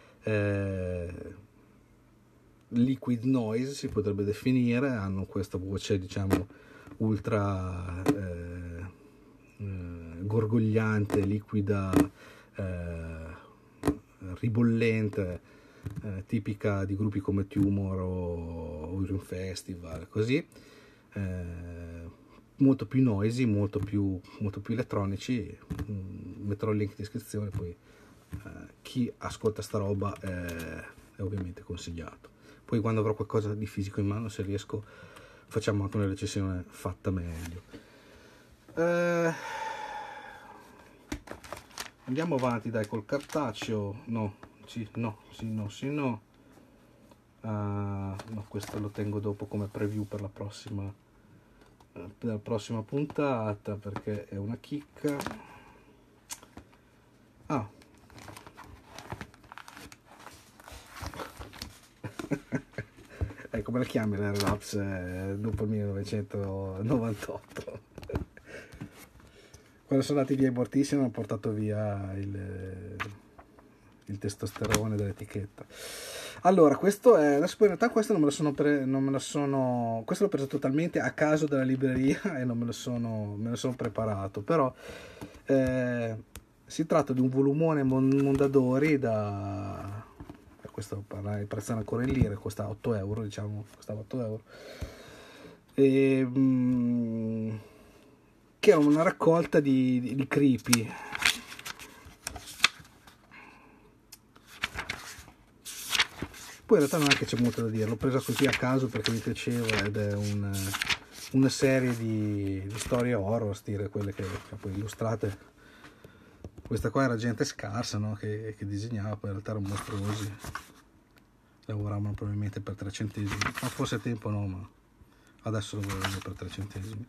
liquid noise si potrebbe definire, hanno questa voce diciamo ultra gorgogliante, liquida, ribollente, tipica di gruppi come Tumor o Urine Festival, così, molto più noisy, molto più elettronici. Metterò il link in descrizione, poi chi ascolta sta roba è ovviamente consigliato. Poi quando avrò qualcosa di fisico in mano, se riesco, facciamo anche una recensione fatta meglio. Andiamo avanti dai col cartaceo. No, questo lo tengo dopo come preview per la prossima puntata, perché è una chicca. Come la chiami la Relapse dopo il 1998? Quando sono andati via i mortissimi hanno portato via il testosterone dell'etichetta. Allora, questo è, adesso poi in realtà questo questo l'ho preso totalmente a caso dalla libreria e non me lo sono preparato, però si tratta di un volumone Mondadori questo il prezzo è ancora in lire, costa 8 euro, diciamo, costava 8 euro, che è una raccolta di creepy. Poi in realtà non è che c'è molto da dire, l'ho presa così a caso perché mi piaceva ed è una serie di storie horror, stile quelle che poi illustrate. Questa qua era gente scarsa, no? che disegnava, poi in realtà erano mostruosi, lavoravano probabilmente per 3 centesimi, ma forse a tempo no, ma adesso lavorano per 3 centesimi.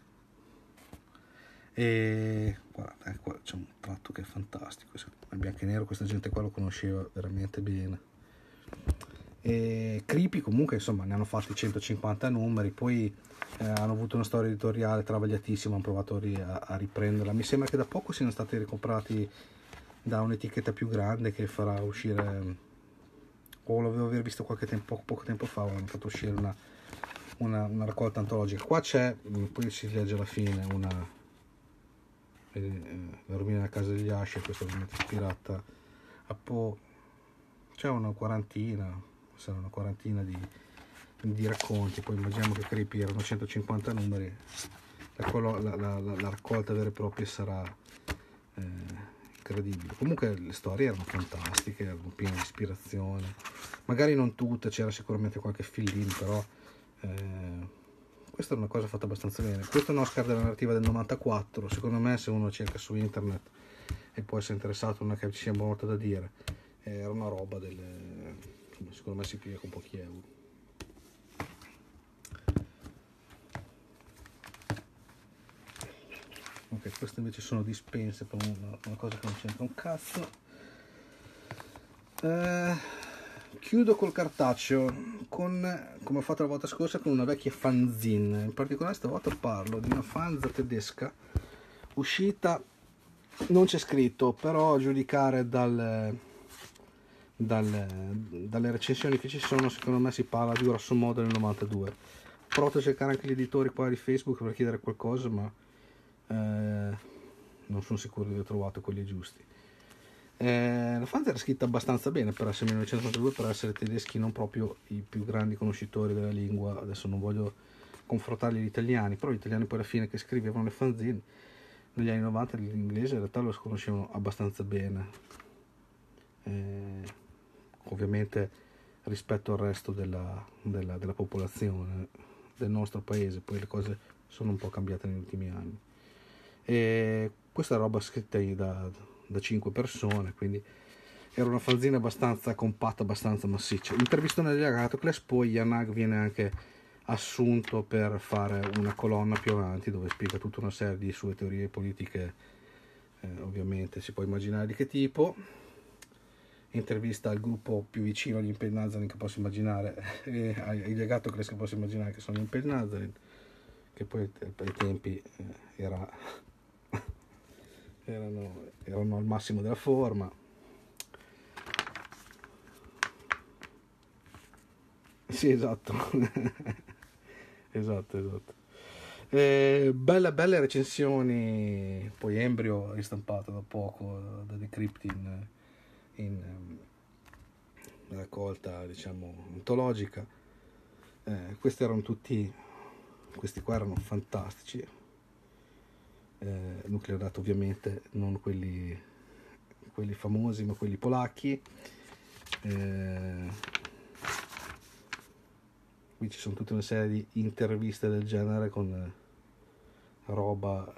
E guarda, qua c'è un tratto che è fantastico, è bianco e nero, questa gente qua lo conosceva veramente bene. E Creepy comunque insomma ne hanno fatti 150 numeri, poi hanno avuto una storia editoriale travagliatissima, hanno provato a riprenderla. Mi sembra che da poco siano stati ricomprati da un'etichetta più grande che farà uscire, o l'avevo visto poco tempo fa, hanno fatto uscire una raccolta antologica. Qua c'è, poi si legge alla fine, la rovina della casa degli Asher, questa ovviamente ispirata a Poe. C'è una quarantina di racconti, poi immaginiamo che Creepy erano 150 numeri, la raccolta vera e propria sarà incredibile. Comunque le storie erano fantastiche, erano piene di ispirazione, magari non tutte, c'era sicuramente qualche fill-in, però questa è una cosa fatta abbastanza bene. Questo è un Oscar della narrativa del 94, secondo me se uno cerca su internet e può essere interessato, non è che ci sia molto da dire, era una roba secondo me si piglia con pochi euro. Ok, queste invece sono dispense per una cosa che non c'entra un cazzo. chiudo col cartaceo, come ho fatto la volta scorsa, con una vecchia fanzine. In particolare stavolta parlo di una fanzine tedesca uscita, non c'è scritto, però a giudicare dalle recensioni che ci sono, secondo me si parla di grosso modo del 92. Ho provato a cercare anche gli editori qua di Facebook per chiedere qualcosa, ma non sono sicuro di aver trovato quelli giusti. La fanzine era scritta abbastanza bene per essere 1992, per essere tedeschi non proprio i più grandi conoscitori della lingua. Adesso non voglio confrontarli gli italiani, però gli italiani poi alla fine che scrivevano le fanzine negli anni 90 l'inglese in realtà lo conoscevano abbastanza bene, ovviamente rispetto al resto della popolazione del nostro paese. Poi le cose sono un po' cambiate negli ultimi anni, e questa è roba scritta da 5 persone, quindi era una fanzine abbastanza compatta, abbastanza massiccia. Intervistone di Agatocles, poi Yanag viene anche assunto per fare una colonna più avanti dove spiega tutta una serie di sue teorie politiche, ovviamente si può immaginare di che tipo. Intervista al gruppo più vicino agli Impel Nazarin che posso immaginare, agli Agatocles che posso immaginare, che sono gli Impel Nazarin, che poi ai tempi erano al massimo della forma. Sì, esatto. esatto. Belle recensioni. Poi Embryo ristampato da poco da Decrypt in raccolta, diciamo, ontologica. Questi qua erano fantastici. Nucleodat ovviamente, non quelli famosi, ma quelli polacchi. Qui ci sono tutta una serie di interviste del genere con roba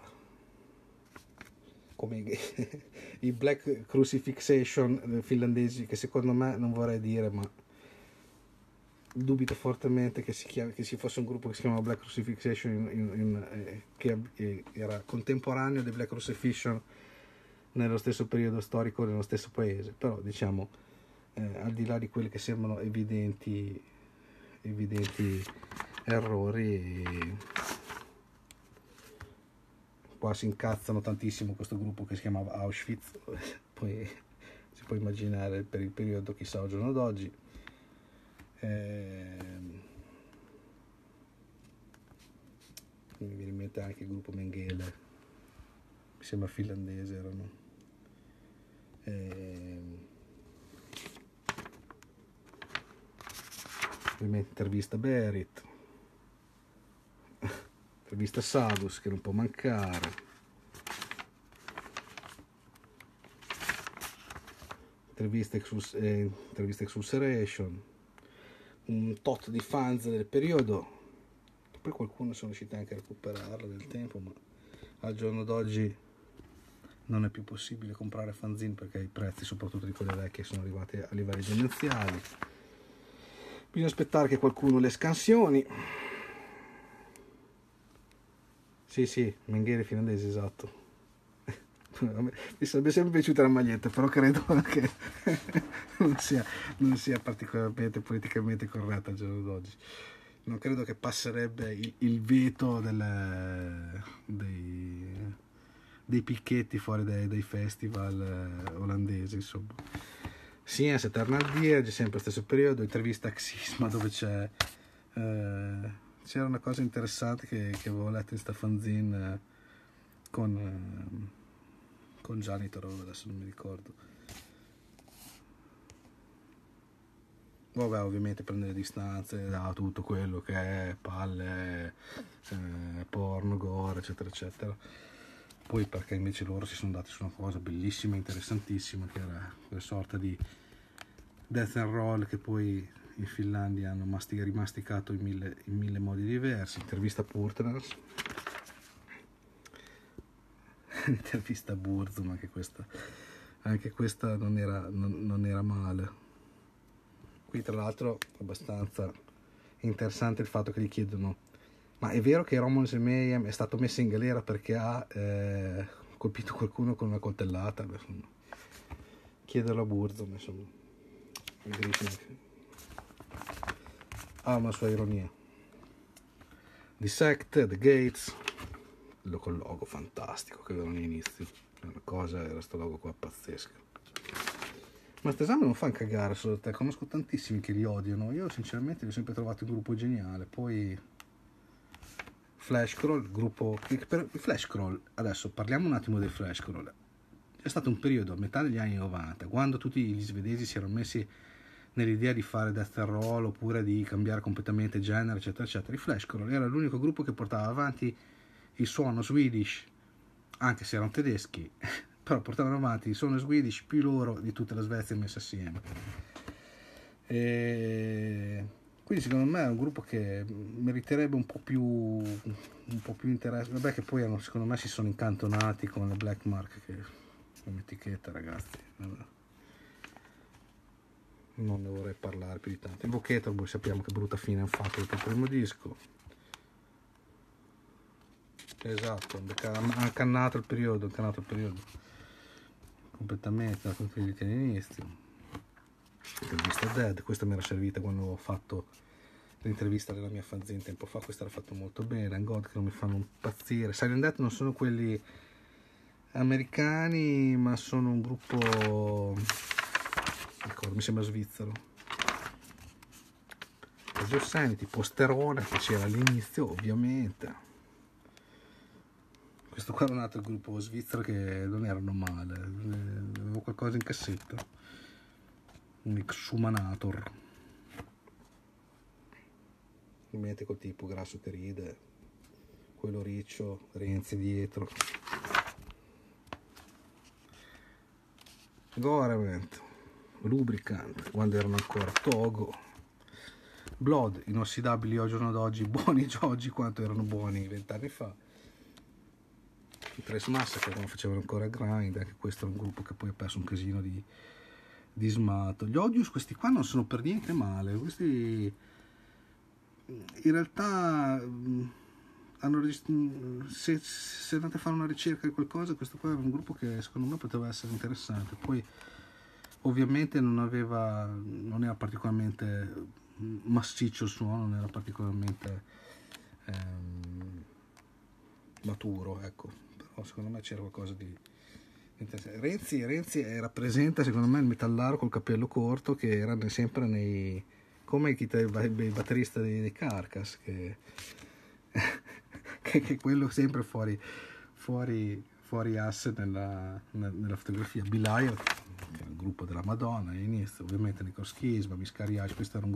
come i Black Crucifixation finlandesi, che secondo me, non vorrei dire, ma dubito fortemente che ci fosse un gruppo che si chiama Black Crucifixation che era contemporaneo dei Black Crucifixion nello stesso periodo storico, nello stesso paese. Però diciamo, al di là di quelli che sembrano evidenti errori, qua si incazzano tantissimo questo gruppo che si chiamava Auschwitz. Poi si può immaginare per il periodo, chissà, al giorno d'oggi. Mi viene in mente anche il gruppo Mengele, mi sembra finlandese erano. Ovviamente intervista Berit, intervista Sadus, che non può mancare, intervista Exulceration, un tot di fans del periodo. Poi qualcuno sono riuscito anche a recuperarla nel tempo, ma al giorno d'oggi non è più possibile comprare fanzine perché i prezzi, soprattutto di quelle vecchie, sono arrivati a livelli demenziali. Bisogna aspettare che qualcuno le scansioni. Sì, Mengele finlandese, esatto. Mi sarebbe sempre piaciuta la maglietta, però credo che non sia particolarmente politicamente corretta al giorno d'oggi. Non credo che passerebbe il veto dei picchetti fuori dai festival olandesi, insomma. Science Eternal Dirge, sempre lo stesso periodo. Intervista Xisma, dove c'era una cosa interessante che avevo letto in sta fanzine con Gianni Toro, adesso non mi ricordo. Vabbè, ovviamente prendere distanze da tutto quello che è palle, porno, gore, eccetera eccetera. Poi perché invece loro si sono dati su una cosa bellissima, interessantissima, che era quella sorta di death and roll che poi in Finlandia hanno rimasticato in mille modi diversi. Intervista Purteners, intervista Burzum, anche questa non era male. Qui tra l'altro abbastanza interessante il fatto che gli chiedono: ma è vero che Romulus e Mayhem è stato messo in galera perché ha colpito qualcuno con una coltellata? Chiederlo a Burzum, insomma. ama la sua ironia. Dissect, The Gates, col logo fantastico che avevano all'inizio, una cosa, era sto logo qua pazzesco. Ma questo esame non fa cagare solo te, conosco tantissimi che li odiano, io sinceramente li ho sempre trovato un gruppo geniale. Poi Flashcroll, il gruppo per il Flashcroll, adesso parliamo un attimo del Flashcroll. È stato un periodo a metà degli anni 90 quando tutti gli svedesi si erano messi nell'idea di fare death roll oppure di cambiare completamente genere, eccetera eccetera. Il Flashcroll era l'unico gruppo che portava avanti il suono Swedish, anche se erano tedeschi, però portavano avanti il suono Swedish più loro di tutta la Svezia messa assieme. E quindi secondo me è un gruppo che meriterebbe un po' più interesse. Vabbè, che poi secondo me si sono incantonati con le Black Mark, che è un'etichetta, ragazzi. Non ne vorrei parlare più di tanto. Invocator, poi sappiamo che brutta fine hanno fatto dopo il primo disco. Esatto, ha cannato il periodo completamente da tutti gli all'inizio. Intervista Dead, questa mi era servita quando ho fatto l'intervista della mia fanzine tempo fa, questa l'ha fatto molto bene. And God, che non mi fanno impazzire. Silent Death non sono quelli americani, ma sono un gruppo, mi sembra svizzero. Sanity, Posterone, che c'era all'inizio ovviamente. Questo qua era un altro gruppo svizzero che non erano male, avevo qualcosa in cassetto, un Exhumanator, in mente col tipo grasso che ride, quello riccio, Renzi dietro. Government, Lubricant, quando erano ancora Togo, Blood, inossidabili al giorno d'oggi, buoni oggi quanto erano buoni 20 anni fa. I Tres Massacre quando facevano ancora grind, anche questo è un gruppo che poi ha perso un casino di smato. Gli Odious, questi qua non sono per niente male, questi in realtà hanno se andate a fare una ricerca di qualcosa, questo qua era un gruppo che secondo me poteva essere interessante. Poi ovviamente non era particolarmente massiccio il suono, non era particolarmente maturo, ecco. Secondo me c'era qualcosa di interessante. Renzi rappresenta secondo me il metallaro col capello corto che era sempre come il batterista dei Carcass, che quello sempre fuori asse nella fotografia. Belial, che era il gruppo della Madonna all'inizio, ovviamente Nico Schisma, Miscariage, questo era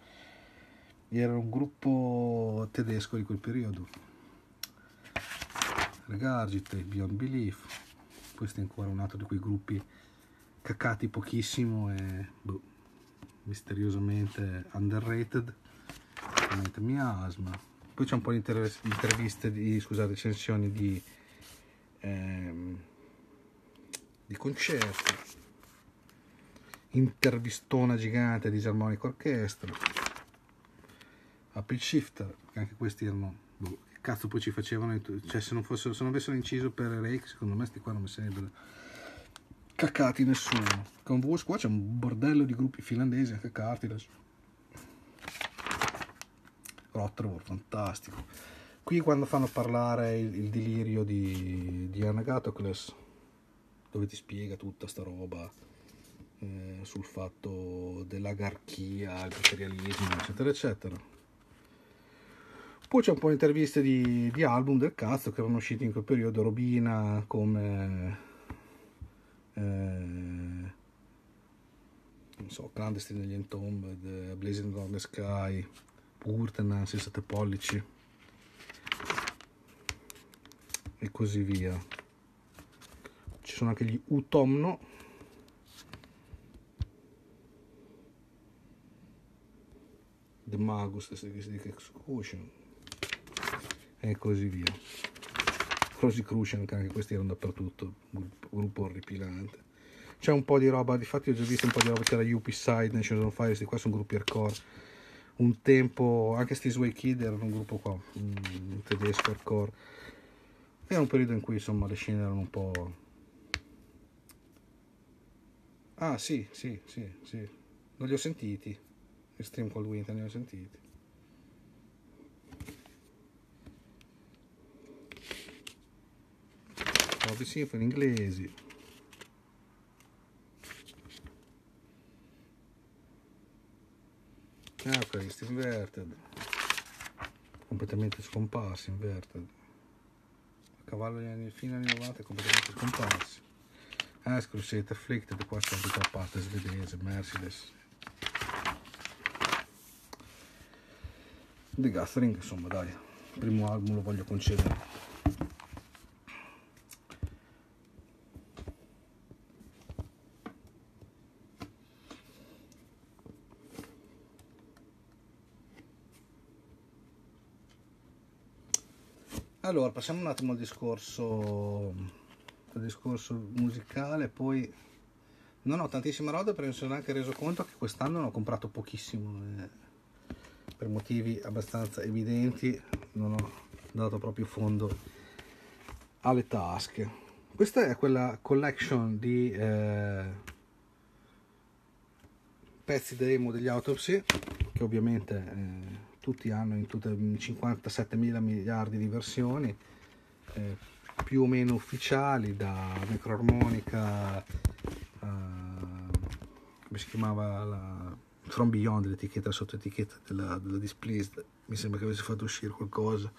un gruppo tedesco di quel periodo. Regurgitate, Beyond Belief, questo è ancora un altro di quei gruppi cacati pochissimo e misteriosamente underrated, Miasma. Poi c'è un po' di interviste recensioni di concerti, intervistona gigante di Disharmonic Orchestra, Apple Shifter, anche questi erano cazzo poi ci facevano, cioè se non avessero inciso per Rake, secondo me sti qua non mi sarebbero cacati nessuno. Con Voice qua c'è un bordello di gruppi finlandesi anche Cartilage, Rotterdam, fantastico. Qui quando fanno parlare il delirio di Anagatocles, dove ti spiega tutta sta roba sul fatto dell'agarchia, il materialismo, eccetera eccetera. Poi c'è un po' di interviste di album del cazzo che erano usciti in quel periodo, Robina, come non so, Clandestine degli Entombed, Blazing Along the Sky, Urtenance, 7 pollici e così via. Ci sono anche gli Utomno, The Magus, The Execution e così via. Rosicrucian, che anche questi erano dappertutto, gruppo orripilante. C'è un po' di roba, difatti ho già visto un po' di roba, c'era UP Side, Nations on Fire, questi qua sono gruppi hardcore. Un tempo, anche sti Sway Kid erano un gruppo qua, un tedesco hardcore. Era un periodo in cui insomma le scene erano un po'... Ah sì. Non li ho sentiti, Extreme Cold Winter non li ho sentiti. Nuovi Symphony inglesi. Alchemist Inverted, completamente scomparsi. Inverted, a cavallo degli anni, fine anni 90, completamente scomparsi. Crusade Afflicted, qua c'è tutta la parte svedese, Merciless, The Gathering, insomma dai, il primo album lo voglio concedere. Allora, passiamo un attimo al discorso musicale. Poi non ho tantissima roba, perché mi sono anche reso conto che quest'anno ne ho comprato pochissimo, per motivi abbastanza evidenti non ho dato proprio fondo alle tasche. Questa è quella collection di pezzi demo degli Autopsy, che ovviamente tutti hanno in tutte 57.000 miliardi di versioni, più o meno ufficiali, da Necroarmonica, come si chiamava, la From Beyond, l'etichetta, sotto etichetta della Displeased, mi sembra che avesse fatto uscire qualcosa,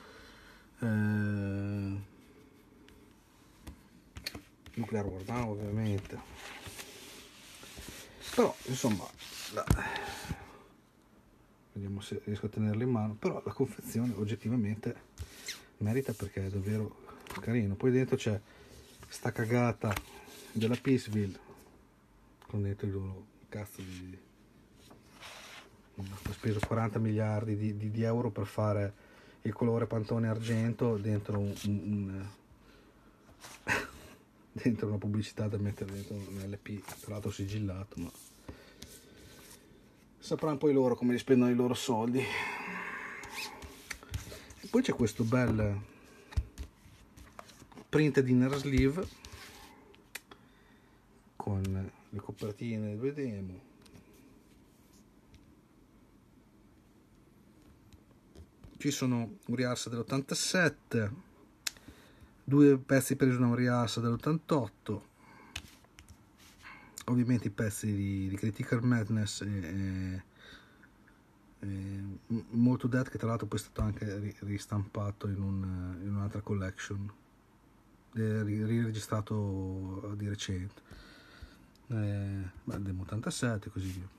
Nuclear War Down ovviamente, però insomma vediamo se riesco a tenerla in mano. Però la confezione oggettivamente merita, perché è davvero carino. Poi dentro c'è sta cagata della Peaceville con dentro il loro cazzo di, ho speso 40 miliardi di euro per fare il colore pantone argento dentro dentro una pubblicità da mettere dentro un LP, tra l'altro sigillato, ma sapranno poi loro come li spendono i loro soldi. E poi c'è questo bel printed inner sleeve con le copertine delle due demo, ci sono un riarsa dell'87, due pezzi presi da un riarsa dell'88, ovviamente i pezzi di Critical Madness e molto Dead, che tra l'altro poi è stato anche ristampato in un'altra collection, riregistrato di recente, demo 87 e così via.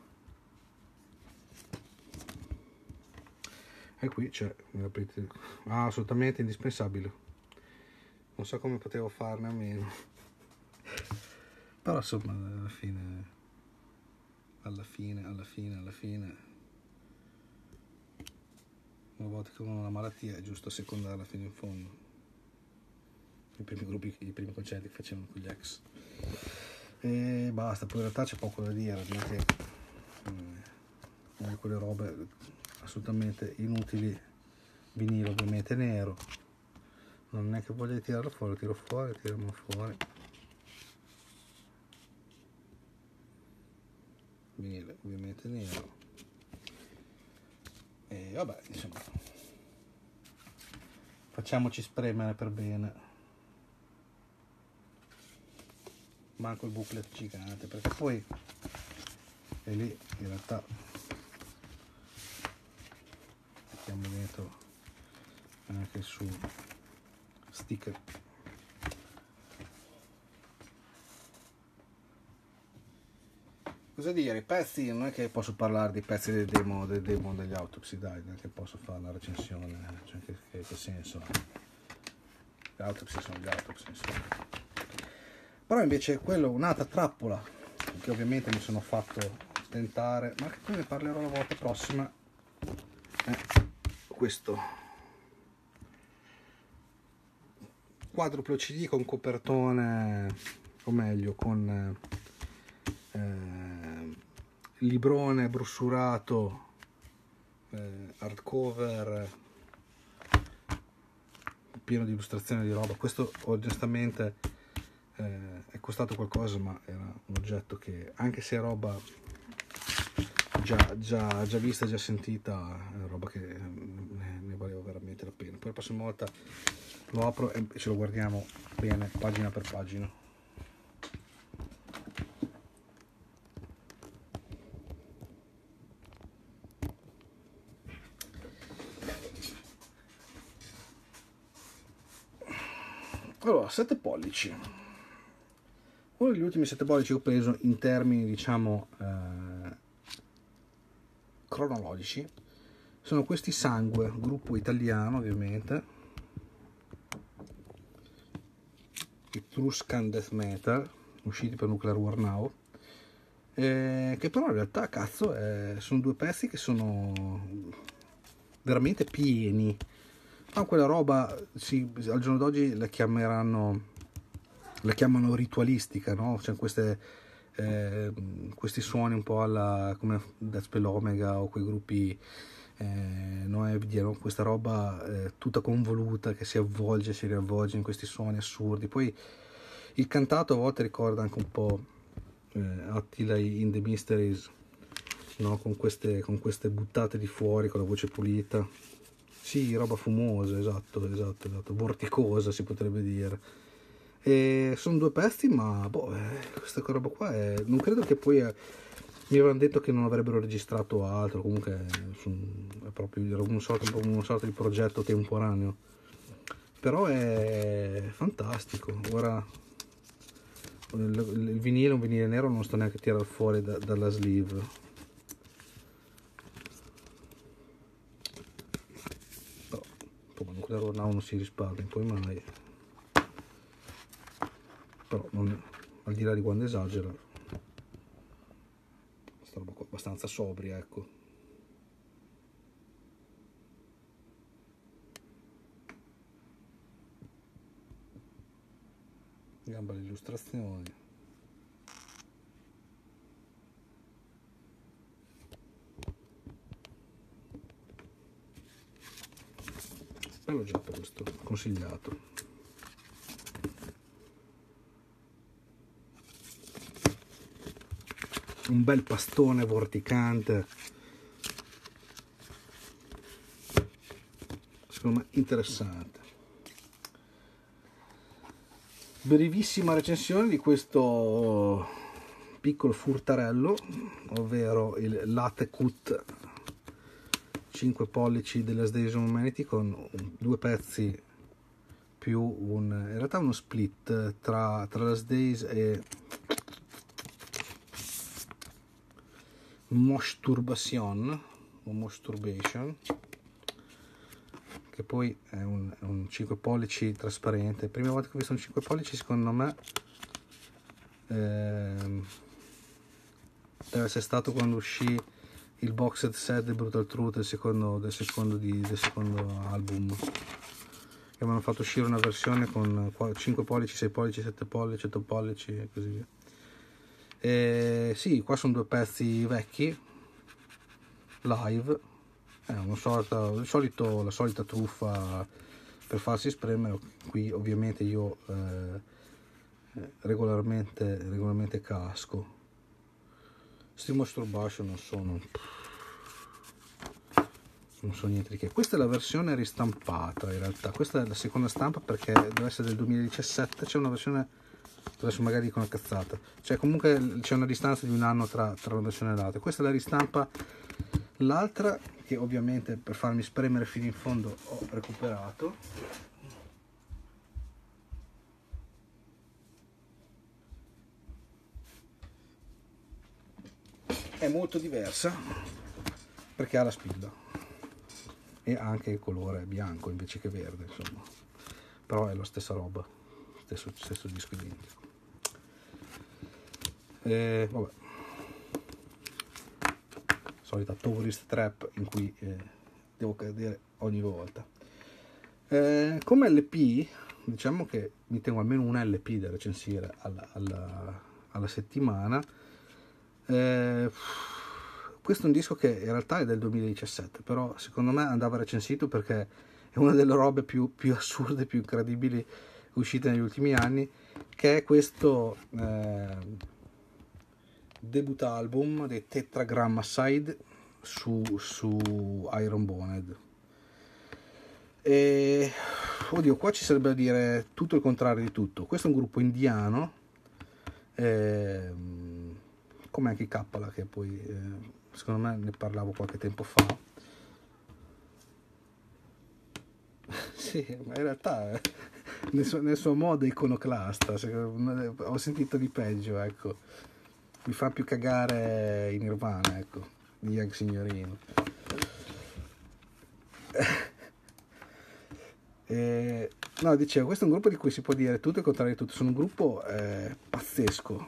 E qui c'è assolutamente indispensabile, non so come potevo farne a meno. Però insomma alla fine una volta che uno ha una malattia è giusto secondarla fino in fondo. I primi concerti che facevano con gli ex, e basta. Poi in realtà c'è poco da dire, non è che quelle robe assolutamente inutili. Vinile ovviamente nero, non è che voglio tirarlo fuori, tiriamo fuori. Vinile ovviamente nero, e vabbè, insomma, facciamoci spremere per bene. Manco il booklet gigante, perché poi è lì in realtà mettiamo dentro anche su sticker. Cosa dire, i pezzi, non è che posso parlare di pezzi del demo degli Autopsy, dai, non è che posso fare la recensione, cioè che senso ha? Gli Autopsy sono gli Autopsy, insomma. Però invece quello, un'altra trappola che ovviamente mi sono fatto tentare, ma che poi ne parlerò la volta prossima, è questo quadruplo CD con copertone, o meglio con librone brossurato, hardcover, pieno di illustrazioni di roba. Questo onestamente è costato qualcosa, ma era un oggetto che, anche se è roba già vista, già sentita, è roba che ne valeva veramente la pena. Poi la prossima volta lo apro e ce lo guardiamo bene pagina per pagina. Allora, 7 pollici. Uno degli ultimi 7 pollici che ho preso in termini, diciamo, cronologici sono questi Sangue, gruppo italiano ovviamente, Etruscan Death Metal, usciti per Nuclear War Now, che però in realtà, cazzo, sono 2 pezzi che sono veramente pieni. Ma quella roba, sì, al giorno d'oggi la chiamano ritualistica, no? Cioè questi suoni un po' alla come Deathspell Omega o quei gruppi no? Questa roba tutta convoluta che si avvolge e si riavvolge in questi suoni assurdi. Poi il cantato a volte ricorda anche un po' Attila in The Mysteries, no? Con queste buttate di fuori, con la voce pulita. Sì, roba fumosa, esatto, vorticosa si potrebbe dire. E sono 2 pezzi, ma boh, questa roba qua non credo che poi mi avevano detto che non avrebbero registrato altro, comunque è proprio era una sorta di progetto temporaneo. Però è fantastico. Ora il vinile, un vinile nero, non sto neanche a tirare fuori dalla sleeve. Nuclear War Now non si risparmia poi mai, però al di là di quando esagera, questa roba qua abbastanza sobria, ecco. Gamba le illustrazioni. Bello oggetto questo, consigliato. Un bel pastone vorticante, secondo me interessante. Brevissima recensione di questo piccolo furtarello, ovvero il Latte Cut 5 pollici della Days of Humanity, con 2 pezzi più in realtà uno split tra Last Days e Mosturbation o Mosturbation, che poi è un 5 pollici trasparente. Prima volta che ho visto un 5 pollici, secondo me deve essere stato quando uscì il boxed set di Brutal Truth del secondo album, che avevano fatto uscire una versione con 5 pollici, 6 pollici, 7 pollici, 8 pollici e così via. Sì, qua sono 2 pezzi vecchi live, la solita truffa per farsi spremere. Qui ovviamente io regolarmente casco. Sti Masturbation non sono niente di che. Questa è la versione ristampata, in realtà questa è la seconda stampa, perché deve essere del 2017. C'è una versione, adesso magari dico una cazzata, cioè comunque c'è una distanza di un anno tra una versione e l'altra. Questa è la ristampa. L'altra, che ovviamente per farmi spremere fino in fondo ho recuperato, è molto diversa perché ha la spilla e ha anche il colore bianco invece che verde, insomma, però è la stessa roba, stesso disco identico. Vabbè, solita tourist trap in cui devo cadere ogni volta. Come LP, diciamo che mi tengo almeno un LP da recensire alla settimana. Questo è un disco che in realtà è del 2017, però secondo me andava recensito perché è una delle robe più assurde, più incredibili uscite negli ultimi anni, che è questo debut album dei Tetragramma Side su Iron Boned. E oddio, qua ci sarebbe da dire tutto il contrario di tutto. Questo è un gruppo indiano, come anche i Kappala, che poi secondo me ne parlavo qualche tempo fa. Sì, ma in realtà nel suo modo iconoclasta, ho sentito di peggio, ecco. Mi fa più cagare in Nirvana, ecco, di Young Signorino. No, dicevo, questo è un gruppo di cui si può dire tutto il contrario di tutto. Sono un gruppo pazzesco.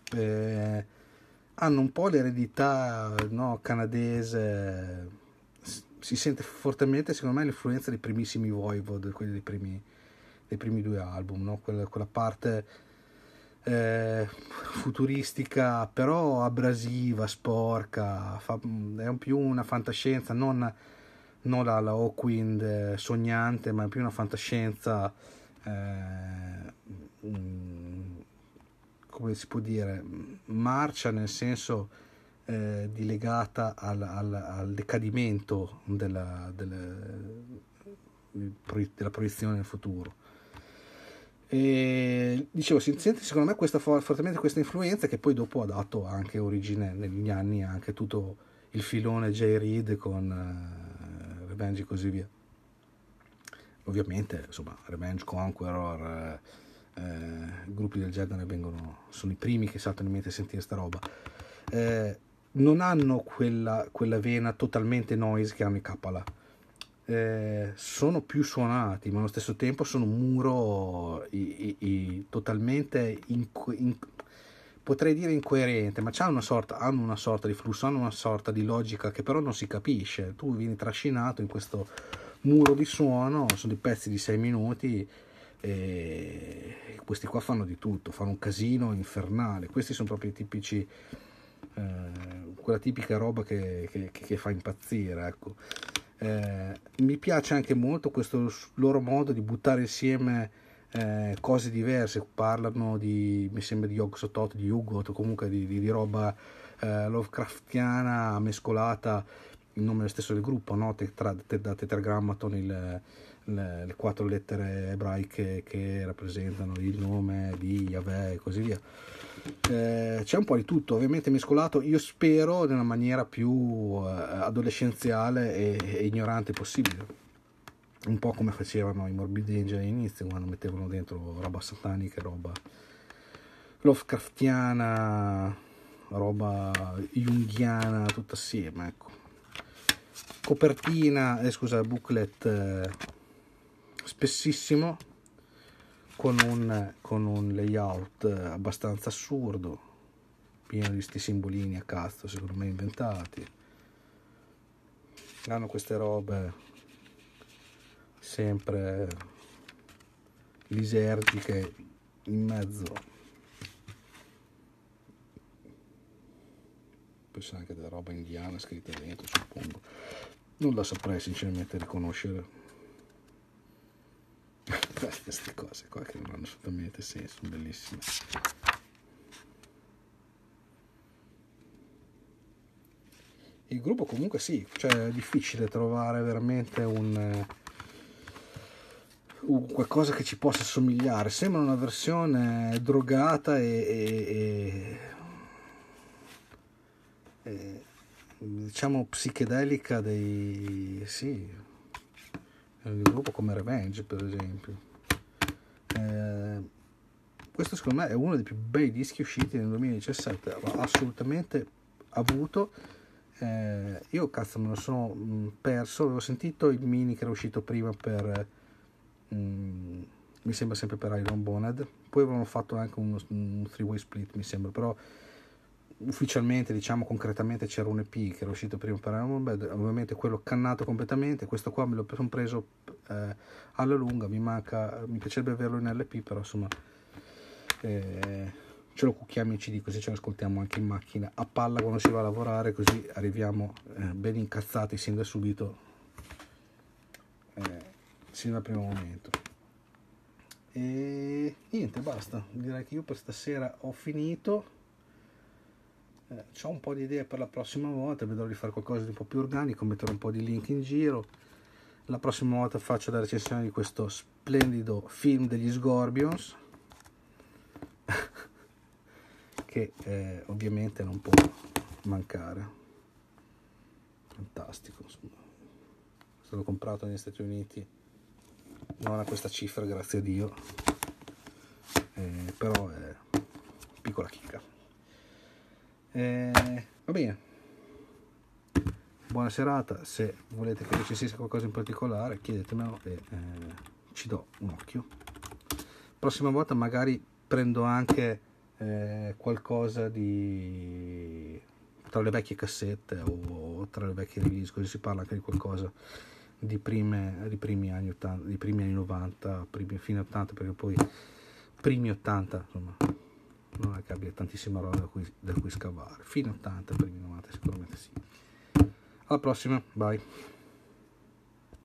Hanno un po' l'eredità, no, canadese. Si sente fortemente, secondo me, l'influenza dei primissimi Voivod, quelli dei primi due album, no? Quella parte futuristica, però abrasiva, sporca, è più una fantascienza, non la Hawkwind sognante, ma è più una fantascienza, come si può dire, marcia, nel senso di legata al decadimento della proiezione nel futuro. E dicevo, si sente secondo me fortemente questa influenza, che poi dopo ha dato anche origine negli anni anche tutto il filone J. Reed con Revenge e così via. Ovviamente, insomma, Revenge, Conqueror, gruppi del genere sono i primi che saltano in mente a sentire sta roba. Non hanno quella vena totalmente noise che hanno i Kappala. Sono più suonati, ma allo stesso tempo sono un muro totalmente potrei dire incoerente, ma hanno una sorta di flusso, hanno una sorta di logica che però non si capisce. Tu vieni trascinato in questo muro di suono, sono dei pezzi di 6 minuti e questi qua fanno di tutto, fanno un casino infernale. Questi sono proprio i tipici, quella tipica roba che fa impazzire, ecco. Mi piace anche molto questo loro modo di buttare insieme cose diverse. Parlano mi sembra di Yog Sothoth, di Yugot, o comunque di roba Lovecraftiana mescolata, il nome stesso del gruppo, no? Da Tetragrammaton, le 4 lettere ebraiche che rappresentano il nome di Yahweh e così via. C'è un po' di tutto, ovviamente mescolato, io spero nella maniera più adolescenziale e ignorante possibile, un po' come facevano i Morbid Angel all'inizio, quando mettevano dentro roba satanica, roba Lovecraftiana, roba junghiana, tutta assieme, ecco. Copertina, booklet spessissimo, con un layout abbastanza assurdo, pieno di sti simbolini a cazzo, secondo me inventati. Hanno queste robe sempre lisergiche in mezzo. Poi c'è anche della roba indiana scritta dentro, suppongo. Non la saprei sinceramente riconoscere. Queste cose qua che non hanno assolutamente senso, sono bellissime. Il gruppo comunque sì, cioè è difficile trovare veramente qualcosa che ci possa somigliare. Sembra una versione drogata e diciamo psichedelica di un gruppo come Revenge, per esempio. Questo secondo me è uno dei più bei dischi usciti nel 2017, ha assolutamente avuto. Io cazzo me lo sono perso, avevo sentito il mini che era uscito prima mi sembra sempre per Iron Boned, poi avevano fatto anche un 3-way split mi sembra, però ufficialmente, diciamo concretamente, c'era un EP che era uscito prima per Iron Boned, ovviamente quello cannato completamente. Questo qua me lo sono preso alla lunga, mi piacerebbe averlo in LP, però insomma ce lo cucchiamo in CD, così ce lo ascoltiamo anche in macchina a palla quando si va a lavorare, così arriviamo ben incazzati sin da subito, sin dal primo momento. E niente, basta, direi che io per stasera ho finito. Ho un po' di idee per la prossima volta, vedrò di fare qualcosa di un po' più organico, metterò un po' di link in giro. La prossima volta faccio la recensione di questo splendido film degli Scorpions che ovviamente non può mancare. Fantastico, insomma. È stato comprato negli Stati Uniti, non a questa cifra, grazie a Dio, però è piccola chicca. Va bene, buona serata. Se volete che recensisca qualcosa in particolare chiedetemelo e ci do un occhio. Prossima volta magari prendo anche qualcosa di tra le vecchie cassette o tra le vecchie release, così si parla anche di qualcosa di primi anni 80, di primi anni 90, fine 80, perché poi primi 80 insomma non è che abbia tantissima roba da cui scavare. Fine 80, primi 90 sicuramente sì. Alla prossima, bye.